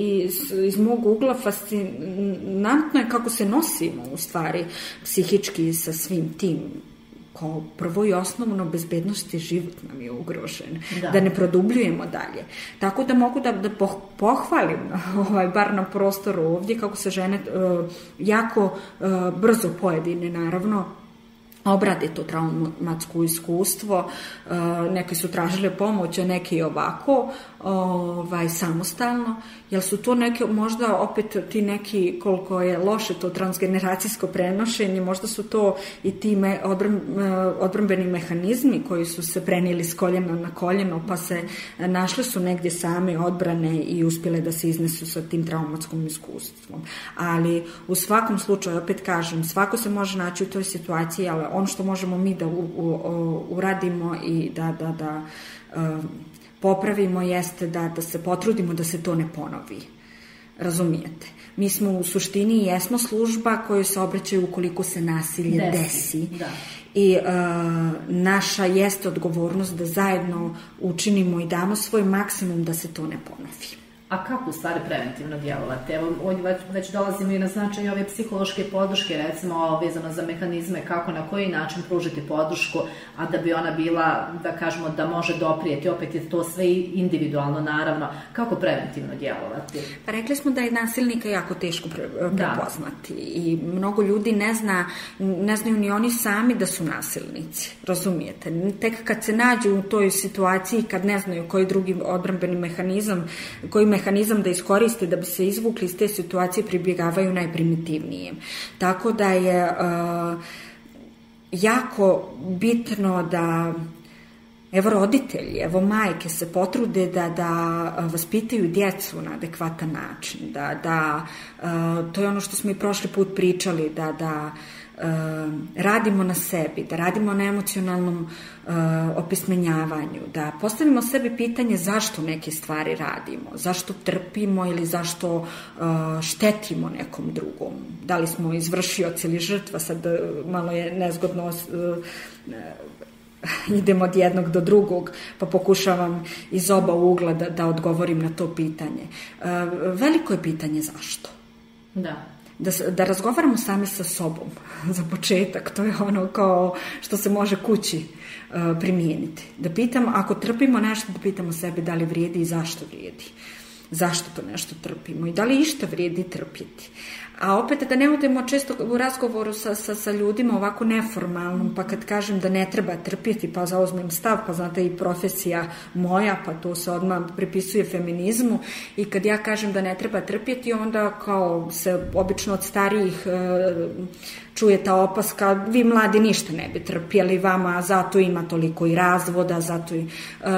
iz mog ugla fascinantno je kako se nosimo u stvari psihički sa svim tim. Kao prvo i osnovno, bezbednost i život nam je ugrožen, da ne produbljujemo dalje. Tako da mogu da pohvalim, bar na prostoru ovdje, kako se žene jako brzo pojedine, naravno, obrade to traumatsko iskustvo, neke su tražile pomoć, a neke i ovako, samostalno, jer su to neke, možda opet ti neki, koliko je loše to transgeneracijsko prenošenje, možda su to i ti odbrambeni mehanizmi koji su se prenijeli s koljena na koljeno, pa se našle su negdje same odbrane i uspjele da se iznesu sa tim traumatskom iskustvom. Ali u svakom slučaju, opet kažem, svako se može naći u toj situaciji, ali ono što možemo mi da uradimo i da popravimo jeste da se potrudimo da se to ne ponovi. Razumijete? Mi smo u suštini i jesmo služba koju se obraćaju ukoliko se nasilje desi. I naša jeste odgovornost da zajedno učinimo i damo svoj maksimum da se to ne ponovi. A kako u stvari preventivno djelovati? Evo, ovdje već dolazimo i na značaj ove psihološke podrške, recimo vezano za mehanizme, kako na koji način pružiti podršku, a da bi ona bila, da kažemo, da može doprijeti, opet je to sve individualno, naravno, kako preventivno djelovati? Pa rekli smo da je nasilnika jako teško prepoznati i mnogo ljudi ne znaju ni oni sami da su nasilnici, razumijete? Tek kad se nađu u toj situaciji, kad ne znaju koji drugi odbrambeni mehanizam, da iskoriste da bi se izvukli iz te situacije, pribjegavaju najprimitivnijem. Tako da je jako bitno da roditelji, majke se potrude da vaspitaju djecu na adekvatan način, to je ono što smo i prošli put pričali, da radimo na sebi, da radimo na emocionalnom opismenjavanju, da postavimo sebi pitanje zašto neke stvari radimo, zašto trpimo ili zašto štetimo nekom drugom. Da li smo izvršioci ili žrtva, sad malo je nezgodno idem od jednog do drugog, pa pokušavam iz oba ugla da odgovorim na to pitanje. Veliko je pitanje zašto. Da razgovaramo sami sa sobom za početak, to je ono kao što se može kući primijeniti. Da pitamo, ako trpimo nešto, da pitamo sebe da li vrijedi i zašto vrijedi. Zašto to nešto trpimo i da li išta vrijedi trpjeti. A opet da ne odemo često u razgovoru sa ljudima ovako neformalnom, pa kad kažem da ne treba trpjeti, pa zauzmem stav, pa znate i profesija moja, pa to se odmah pripisuje feminizmu, i kad ja kažem da ne treba trpjeti, onda kao se obično od starijih čuje ta opaska, vi mladi ništa ne bi trpjeli, vama zato ima toliko i razvoda, zato i...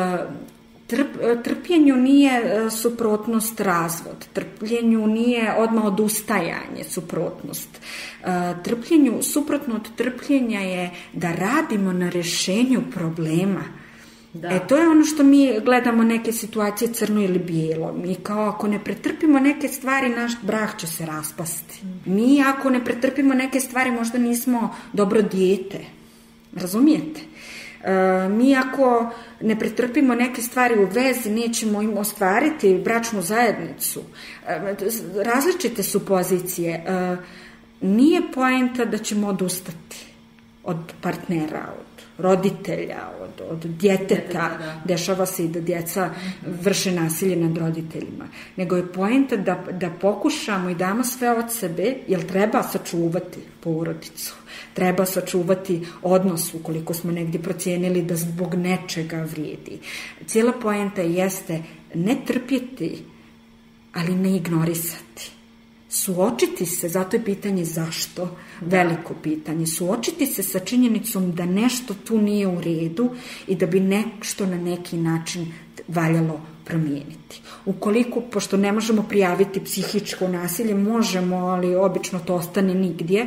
Trpljenju nije suprotnost razvod, trpljenju nije odmah odustajanje suprotnost. Trpljenju, suprotno od trpljenja je da radimo na rješenju problema. To je ono što mi gledamo neke situacije crno ili bijelo. Mi kao ako ne pretrpimo neke stvari, naš brak će se raspasti. Mi ako ne pretrpimo neke stvari, možda nismo dobro dijete. Razumijete? Mi ako ne pretrpimo neke stvari u vezi, nećemo im ostvariti bračnu zajednicu. Različite su pozicije. Nije poenta da ćemo odustati od partnera, od roditelja, od djeteta. Dešava se i da djeca vrše nasilje nad roditeljima. Nego je poenta da pokušamo i damo sve od sebe, jer treba sačuvati porodicu. Treba sačuvati odnos ukoliko smo negdje procijenili da zbog nečega vrijedi. Cijela poenta jeste ne trpjeti, ali ne ignorisati. Suočiti se, zato je pitanje zašto, veliko pitanje. Suočiti se sa činjenicom da nešto tu nije u redu i da bi nešto na neki način valjalo promijeniti. Ukoliko, pošto ne možemo prijaviti psihičko nasilje, možemo, ali obično to ostane nigdje,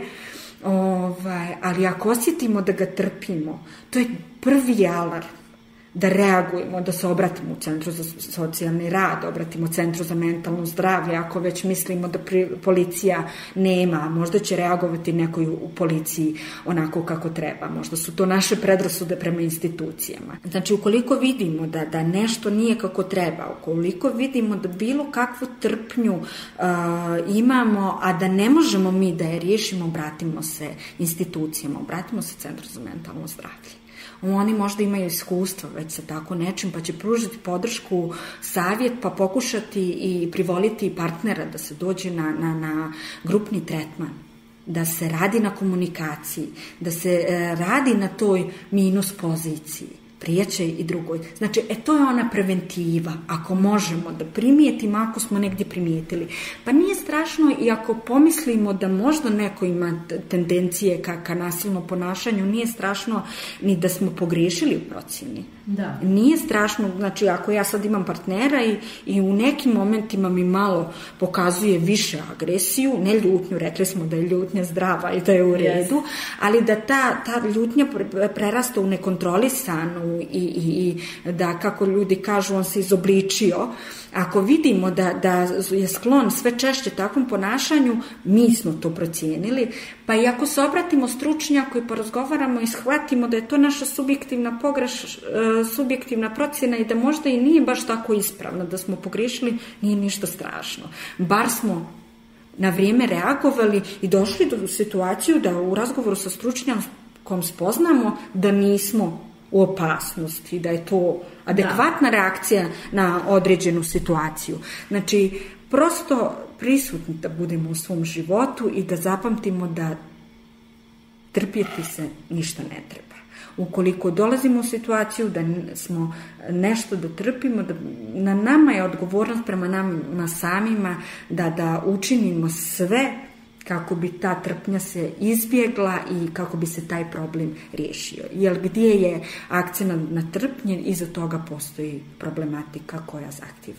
ali ako osjetimo da ga trpimo, to je prvi alarm da reagujemo, da se obratimo u Centru za socijalni rad, obratimo Centru za mentalno zdravlje, ako već mislimo da policija nema, možda će reagovati nekoj u policiji onako kako treba, možda su to naše predrasude prema institucijama. Znači, ukoliko vidimo da nešto nije kako treba, ukoliko vidimo da bilo kakvu trpnju imamo, a da ne možemo mi da je riješimo, obratimo se institucijama, obratimo se Centru za mentalno zdravlje. Oni možda imaju iskustva već sa tako nečim, pa će pružiti podršku, savjet, pa pokušati i privoliti partnera da se dođe na grupni tretman, da se radi na komunikaciji, da se radi na toj minus poziciji, prijećaj i drugoj. Znači, to je ona preventiva, ako možemo da primijetimo, ako smo negdje primijetili. Pa nije strašno i ako pomislimo da možda neko ima tendencije ka nasilnom ponašanju, nije strašno ni da smo pogriješili u procjeni. Da. Nije strašno, znači ako ja sad imam partnera i u nekim momentima mi malo pokazuje više agresiju, ne ljutnju, rekli smo da je ljutnja zdrava i da je u redu, ali da ta ljutnja prerasta u nekontrolisanu i da, kako ljudi kažu, on se izobličio. Ako vidimo da je sklon sve češće takvom ponašanju, mi smo to procijenili, pa i ako se obratimo stručnjaku i porazgovaramo i shvatimo da je to naša subjektivna procjena i da možda i nije baš tako ispravna, da smo pogriješili, nije ništa strašno. Bar smo na vrijeme reagovali i došli do situaciju da u razgovoru sa stručnjakom spoznamo da nismo u opasnosti, da je to adekvatna reakcija na određenu situaciju. Znači, prosto prisutni da budemo u svom životu i da zapamtimo da trpjeti se ništa ne treba. Ukoliko dolazimo u situaciju da smo nešto da trpimo, na nama je odgovornost prema nama samima da učinimo sve kako bi ta trpnja se izbjegla i kako bi se taj problem riješio. Jer gdje je akcija na trpnje, iza toga postoji problematika koja zahtjeva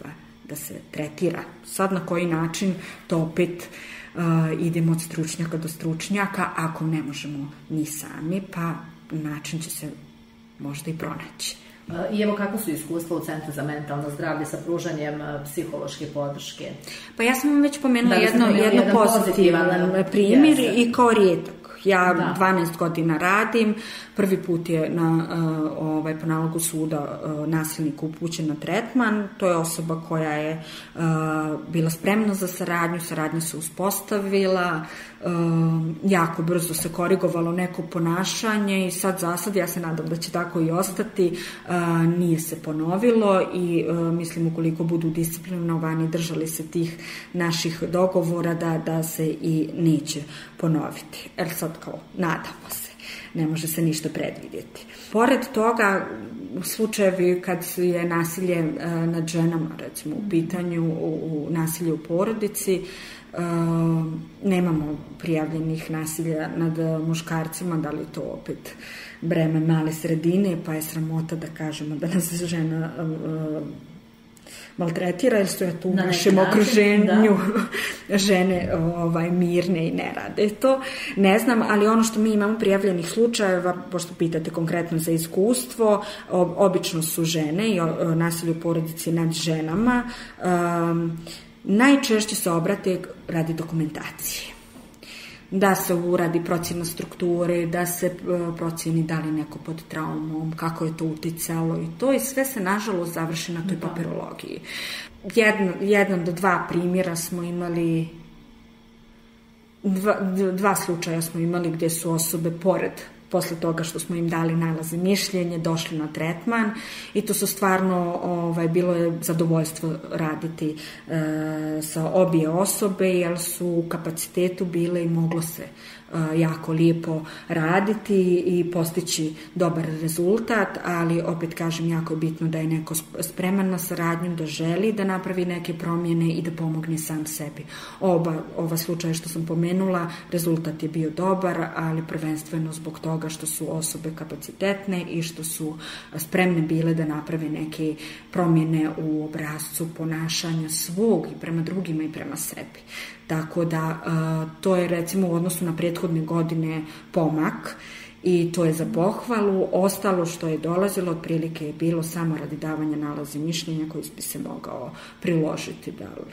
da se tretira. Sad na koji način to opet idemo od stručnjaka do stručnjaka, ako ne možemo ni sami, pa način će se možda i pronaći. I evo kako su iskustva u Centru za mentalno zdravlje sa pružanjem psihološke podrške? Pa ja sam vam već pomenula jedno pozitivan primjer i kao rijetak. Ja 12 godina radim, prvi put je po nalogu suda nasilnik upućen na tretman, to je osoba koja je bila spremna za saradnju, saradnja se uspostavila, jako brzo se korigovalo neko ponašanje i za sad ja se nadam da će tako i ostati, nije se ponovilo i mislim ukoliko budu disciplinovani, držali se tih naših dogovora da se i neće ponoviti. Sad kao nadamo se, ne može se ništa predvidjeti. Pored toga, slučajevi kad je nasilje nad ženama, recimo u pitanju, u nasilje u porodici, nemamo prijavljenih nasilja nad muškarcima, da li to opet breme male sredine, pa je sramota da kažemo da nas žena maltretira, jer su tu u našem okruženju žene mirne i ne rade to. Ne znam, ali ono što mi imamo prijavljenih slučajeva, pošto pitate konkretno za iskustvo, obično su žene i nasilje u porodici nad ženama. Najčešće se obrate radi dokumentacije. Da se uradi procjena strukture, da se procjeni da li neko pod traumom, kako je to uticalo i to, i sve se nažalost završi na toj papirologiji. Jedan do dva primjera smo imali, dva slučaja smo imali gdje su osobe posle toga što smo im dali nalaze mišljenje, došli na tretman i to su stvarno, bilo je zadovoljstvo raditi sa obje osobe, jer su u kapacitetu bile i moglo se jako lijepo raditi i postići dobar rezultat, ali opet kažem, jako je bitno da je neko spreman na saradnju, da želi da napravi neke promjene i da pomogne sam sebi. Ova slučaja što sam pomenula, rezultat je bio dobar, ali prvenstveno zbog toga što su osobe kapacitetne i što su spremne bile da naprave neke promjene u obrascu ponašanja svog i prema drugima i prema sebi. Tako da to je recimo u odnosu na prethodne godine pomak i to je za pohvalu. Ostalo što je dolazilo otprilike je bilo samo radi davanja nalaza i mišljenja koji bi se mogao priložiti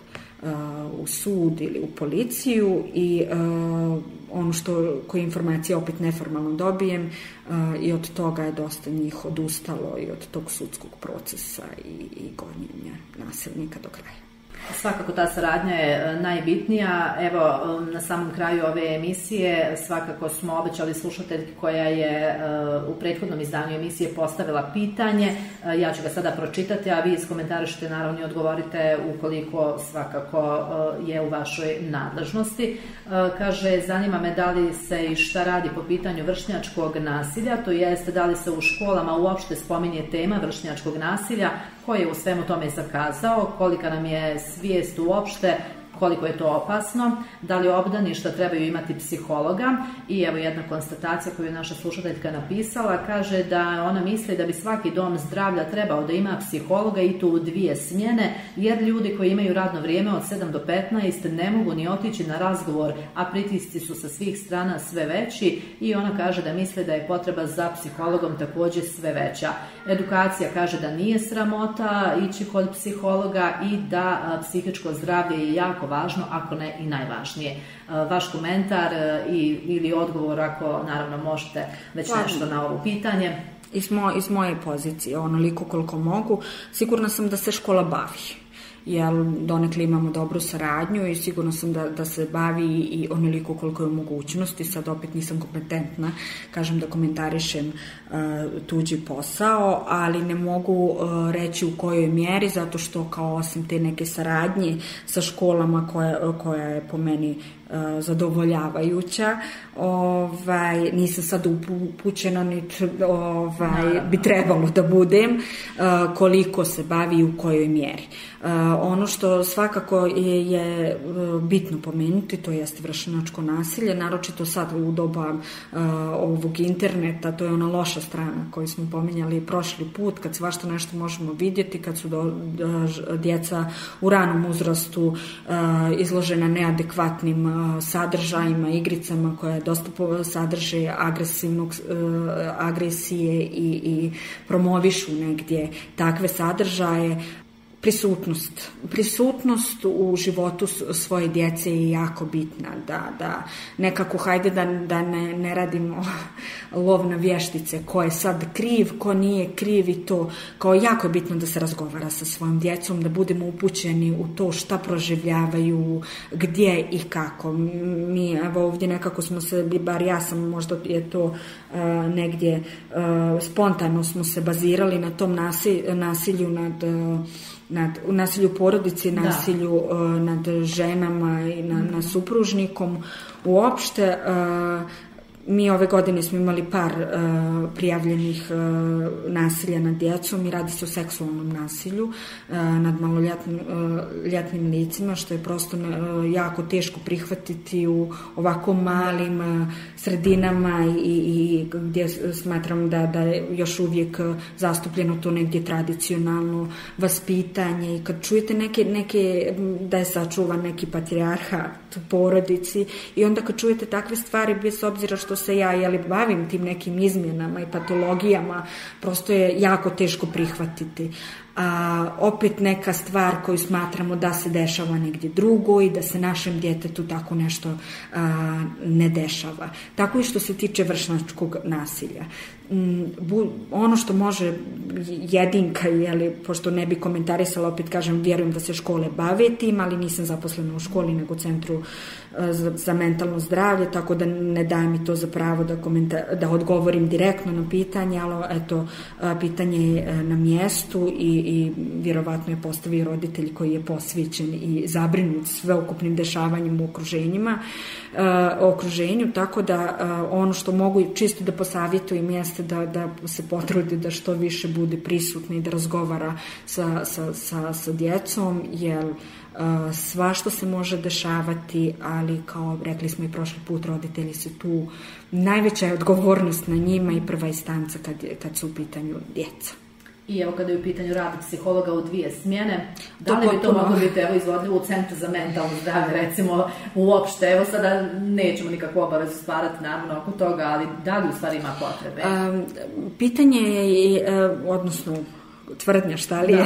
u sud ili u policiju i ono koje informacije opet neformalno dobijem i od toga je dosta njih odustalo i od tog sudskog procesa i gonjenja nasilnika do kraja. Svakako ta saradnja je najbitnija. Evo, na samom kraju ove emisije svakako smo obećali slušateljki koja je u prethodnom izdanju emisije postavila pitanje. Ja ću ga sada pročitati, a vi iskomentarišite, naravno, i odgovorite ukoliko svakako je u vašoj nadležnosti. Kaže, zanima me da li se i šta radi po pitanju vršnjačkog nasilja, to jest da li se u školama uopšte spominje tema vršnjačkog nasilja, ko je u svemu tome zakazao, kolika nam je svijest uopšte, koliko je to opasno, da li obdaništa trebaju imati psihologa. I evo jedna konstatacija koju je naša slušateljka napisala, kaže da ona misli da bi svaki dom zdravlja trebao da ima psihologa i to u 2 smjene, jer ljudi koji imaju radno vrijeme od 7 do 15 ne mogu ni otići na razgovor, a pritisci su sa svih strana sve veći i ona kaže da misli da je potreba za psihologom također sve veća. Edukacija kaže da nije sramota ići kod psihologa i da psihičko zdravlje je jako važno, ako ne i najvažnije. Vaš komentar ili odgovor, ako naravno možete već nešto na ovo pitanje. Iz moje pozicije, onoliko koliko mogu, sigurna sam da se škola bavi. Jer donekle imamo dobru saradnju i sigurno sam da se bavi i onoliko koliko je u mogućnosti. Sad opet nisam kompetentna, kažem da komentarišem tuđi posao, ali ne mogu reći u kojoj mjeri, zato što kao osim te neke saradnje sa školama koja je po meni zadovoljavajuća. Nisam sad upućena, niti bi trebalo da budem, koliko se bavi i u kojoj mjeri. Ono što svakako je bitno pomenuti, to jeste vršnjačko nasilje, naročito sad u doba ovog interneta, to je ona loša strana koju smo pominjali prošli put, kad svašta nešto možemo vidjeti, kad su djeca u ranom uzrastu izložena neadekvatnim sadržajima, igricama koje dosta sadrže agresije i promovišu negdje takve sadržaje. Prisutnost u životu svoje djece je jako bitna, da nekako hajde da ne radimo lov na vještice, ko je sad kriv, ko nije kriv i to, kao jako je bitno da se razgovara sa svojom djecom, da budemo upućeni u to šta proživljavaju, gdje i kako. Mi ovdje nekako smo se, bar ja sam, možda je to negdje spontano smo se bazirali na tom nasilju u nasilju u porodici, nasilju nad ženama i nad supružnikom. Uopšte, mi ove godine smo imali par prijavljenih nasilja nad djecom i radi se o seksualnom nasilju nad maloljetnim licima, što je prosto jako teško prihvatiti u ovako malim sredinama i gdje smatram da je još uvijek zastupljeno to negdje tradicionalno vaspitanje i kad čujete neke da je sačuvan neki patrijarhat u porodici i onda kad čujete takve stvari, bez obzira što se ja bavim tim nekim izmjenama i patologijama, prosto je jako teško prihvatiti. Opet neka stvar koju smatramo da se dešava negdje drugo i da se našem djetetu tako nešto ne dešava. Tako i što se tiče vršnjačkog nasilja. Ono što može jedinka, pošto ne bi komentarisala, opet kažem, vjerujem da se škole bave tim, ali nisam zaposlena u školi nego u Centru za mentalno zdravlje, tako da ne daje mi to za pravo da odgovorim direktno na pitanje, ali eto, pitanje je na mjestu i vjerovatno je postavio roditelj koji je posvećen i zabrinut sveukupnim dešavanjem u okruženju, tako da ono što mogu čisto da posavjetujem jeste da se potrudi da što više bude prisutni i da razgovara sa djecom, jer svašta se može dešavati, ali kao rekli smo i prošli put, roditelji su tu, najveća je odgovornost na njima i prva instanca kad su u pitanju djeca. I evo kada je u pitanju rad psihologa u 2 smjene, da li bi to moglo biti izvodljivo u Centru za mentalno zdravlje, recimo uopšte, evo sada nećemo nikakvu obavezu stvarati naravno oko toga, ali da li u stvari ima potrebe? Pitanje je, odnosno tvrdnja, šta li je?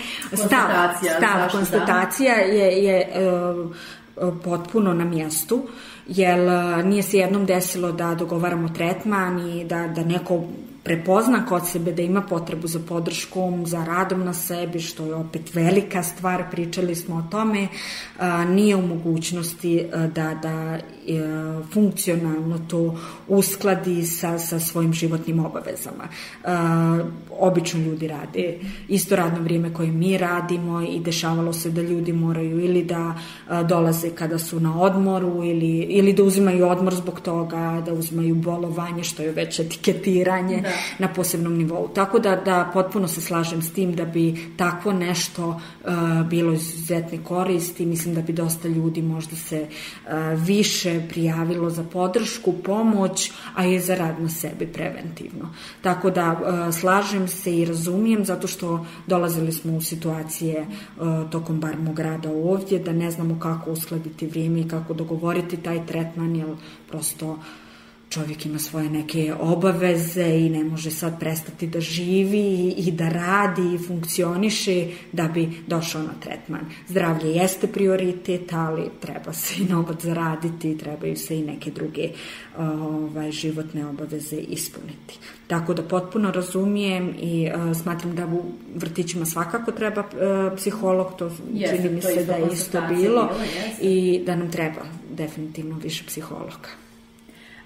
Konstatacija je potpuno na mjestu, jer nije se jednom desilo da dogovaramo tretman i da neko prepozna kod sebe da ima potrebu za podrškom, za radom na sebi, što je opet velika stvar, pričali smo o tome, nije u mogućnosti da funkcionalno to uskladi sa svojim životnim obavezama. Obično ljudi rade isto radno vrijeme koje mi radimo i dešavalo se da ljudi moraju ili da dolaze kada su na odmoru ili da uzimaju odmor zbog toga, da uzimaju bolovanje, što je već etiketiranje na posebnom nivou. Tako da potpuno se slažem s tim da bi takvo nešto bilo izuzetne koristi. Mislim da bi dosta ljudi možda se više prijavilo za podršku, pomoć, a i za rad na sebi preventivno. Tako da slažem se i razumijem, zato što dolazili smo u situacije tokom bar mog rada ovdje, da ne znamo kako uskladiti vrijeme i kako dogovoriti taj tretman, jer prosto čovjek ima svoje neke obaveze i ne može sad prestati da živi i da radi i funkcioniše da bi došao na tretman. Zdravlje jeste prioritet, ali treba se i novac zaraditi i trebaju se i neke druge životne obaveze ispuniti. Tako da potpuno razumijem i smatram da u vrtićima svakako treba psiholog, to čini mi se da je isto bilo i da nam treba definitivno više psihologa.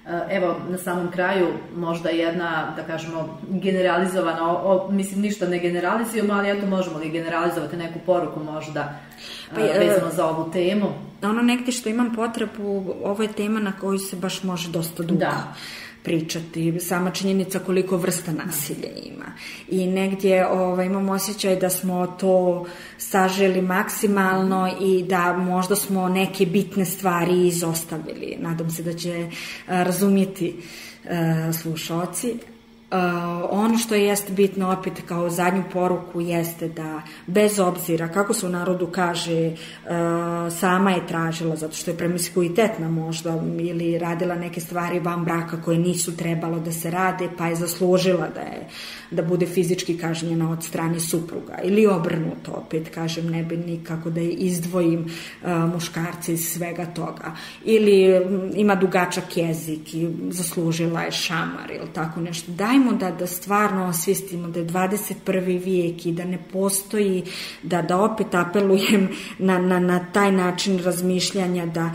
Evo, na samom kraju možda jedna, da kažemo, generalizovana, mislim ništa ne generalizujemo, ali eto možemo li generalizovati neku poruku možda vezano za ovu temu? Ono negdje što imam potrebu, ovo je tema na koju se baš može dosta dugo pričati, sama činjenica koliko vrsta nasilja ima. I negdje imam osjećaj da smo to saželi maksimalno i da možda smo neke bitne stvari izostavili. Nadam se da će razumjeti slušalci. Ono što jeste bitno opet kao zadnju poruku jeste da bez obzira kako se u narodu kaže sama je tražila zato što je promiskuitetna možda ili radila neke stvari van braka koje nisu trebalo da se rade pa je zaslužila da bude fizički kažnjena od strane supruga ili obrnuto opet kažem ne bi nikako da je izdvojim muškarce iz svega toga ili ima dugačak jezik i zaslužila je šamar ili tako nešto. Dajmo da stvarno osvijestimo da je 21. vijek i da ne postoji, da opet apelujem na taj način razmišljanja da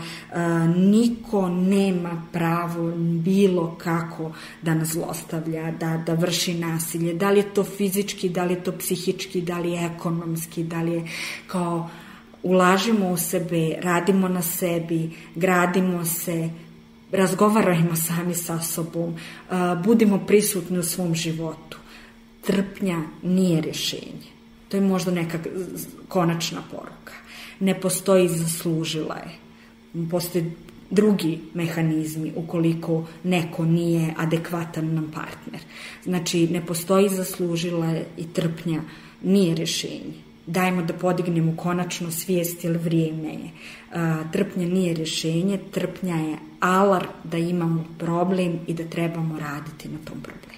niko nema pravo bilo kako da nas zlostavlja, da vrši nasilje. Da li je to fizički, da li je to psihički, da li je ekonomski, da li je kao ulažimo u sebe, radimo na sebi, gradimo se, razgovarajmo sami sa sobom, budimo prisutni u svom životu. Trpnja nije rješenje. To je možda neka konačna poruka. Ne postoji zaslužila je. Postoje drugi mehanizmi ukoliko neko nije adekvatan nam partner. Znači, ne postoji zaslužila je i trpnja nije rješenje. Dajmo da podignemo konačno svijest ili vrijeme je. Trpnja nije rješenje, trpnja je alarm da imamo problem i da trebamo raditi na tom problemu.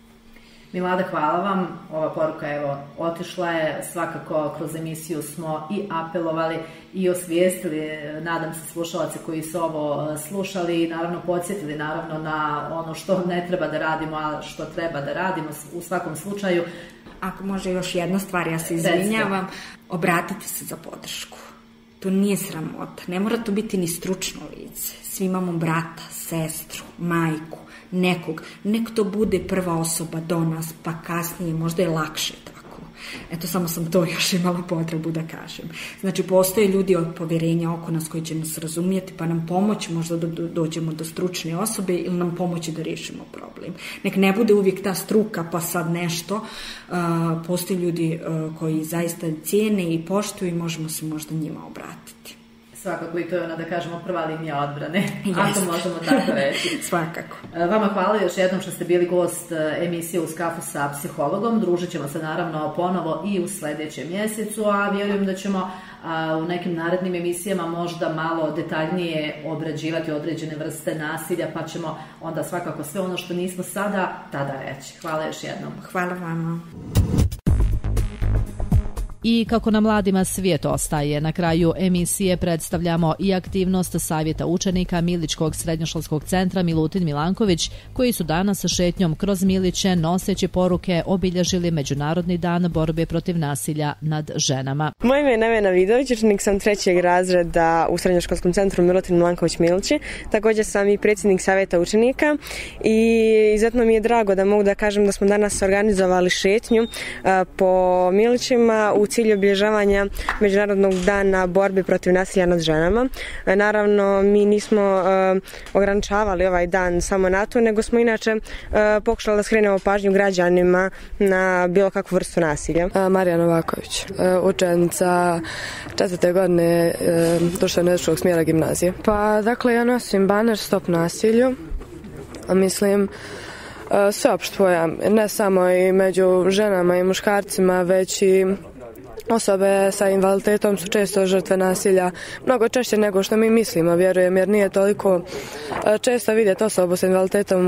Milada, hvala vam. Ova poruka evo otišla je. Svakako kroz emisiju smo i apelovali i osvijestili, nadam se, slušalace koji su ovo slušali i naravno podsjetili naravno na ono što ne treba da radimo, a što treba da radimo u svakom slučaju. Ako može još jedna stvar, ja se izvinjavam, obratite se za podršku. To nije sramota, ne mora to biti ni stručno lice. Svi imamo brata, sestru, majku, nekog. Nek to bude prva osoba do nas, pa kasnije možda je lakše tako. Eto, samo sam to još imala potrebu da kažem. Znači, postoje ljudi od povjerenja oko nas koji će nas razumijeti, pa nam pomoći možda da dođemo do stručne osobe ili nam pomoći da riješimo problem. Nek ne bude uvijek ta struka, pa sad nešto. Postoje ljudi koji zaista cijene i poštuju i možemo se možda njima obratiti. Svakako i to je ona, da kažemo, prva linija odbrane, ako možemo tako reći. Svakako. Vama hvala još jednom što ste bili gost emisije Uz kafu sa psihologom. Družit ćemo se naravno ponovo i u sljedećem mjesecu, a vjerujem da ćemo u nekim narednim emisijama možda malo detaljnije obrađivati određene vrste nasilja, pa ćemo onda svakako sve ono što nismo sada tada reći. Hvala još jednom. Hvala vama. I kako na mladima svijet ostaje, na kraju emisije predstavljamo i aktivnost Savjeta učenika Milićkog srednjoškolskog centra Milutin Milanković, koji su danas sa šetnjom kroz Miliće noseći poruke obilježili Međunarodni dan borbe protiv nasilja nad ženama. Moje ime je Nevena Vidović, učenik sam 3. razreda u srednjoškolskom centru Milutin Milanković Milići. Također sam i predsjednik Savjeta učenika i izuzetno mi je drago da mogu da kažem da smo danas organizovali šetnju po Milićima u cilju obilježavanja Međunarodnog dana borbe protiv nasilja nad ženama. Naravno, mi nismo ograničavali ovaj dan samo na to, nego smo inače pokušali da skrenemo pažnju građanima na bilo kakvu vrstu nasilja. Marija Novaković, učenica 4. godine društveno-etičkog smjera gimnazije. Pa, dakle, ja nosim baner Stop nasilju. Mislim, sveopštvo, ne samo i među ženama i muškarcima, već i osobe sa invaliditetom su često žrtve nasilja, mnogo češće nego što mi mislimo, vjerujem, jer nije toliko često vidjeti osobu sa invaliditetom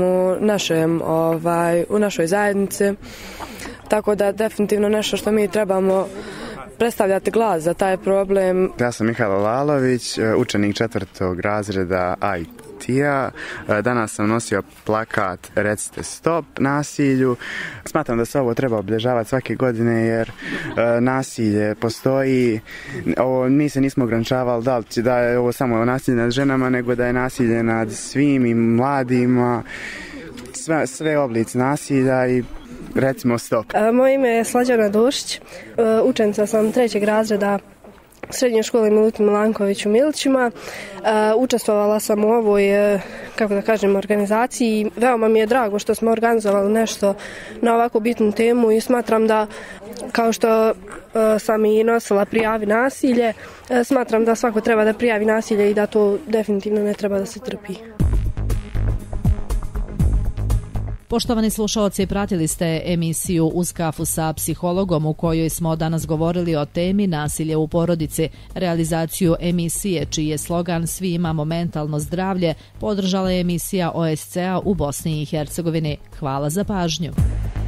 u našoj zajednici. Tako da definitivno nešto što mi trebamo predstavljati glas za taj problem. Ja sam Mihajlo Lalović, učenik 4. razreda A i Matija. Danas sam nosio plakat Recite stop nasilju. Smatram da se ovo treba obilježavati svake godine jer nasilje postoji. Mi se nismo ograničavali da je ovo samo nasilje nad ženama, nego da je nasilje nad svim i mladima, sve oblici nasilja i recimo stop. Moje ime je Slađana Dušić, učenica sam 3. razreda Srednje škole Milutin Milanković u Milićima. Učestvovala sam u ovoj, organizaciji. Veoma mi je drago što smo organizovali nešto na ovako bitnu temu i smatram da, kao što sam i nosila prijavi nasilje, smatram da svako treba da prijavi nasilje i da to definitivno ne treba da se trpi. Poštovani slušaoci, pratili ste emisiju Uz kafu sa psihologom u kojoj smo danas govorili o temi nasilje u porodici. Realizaciju emisije, čiji je slogan Svi imamo mentalno zdravlje, podržala je emisija OSCE-a u Bosni i Hercegovini. Hvala za pažnju.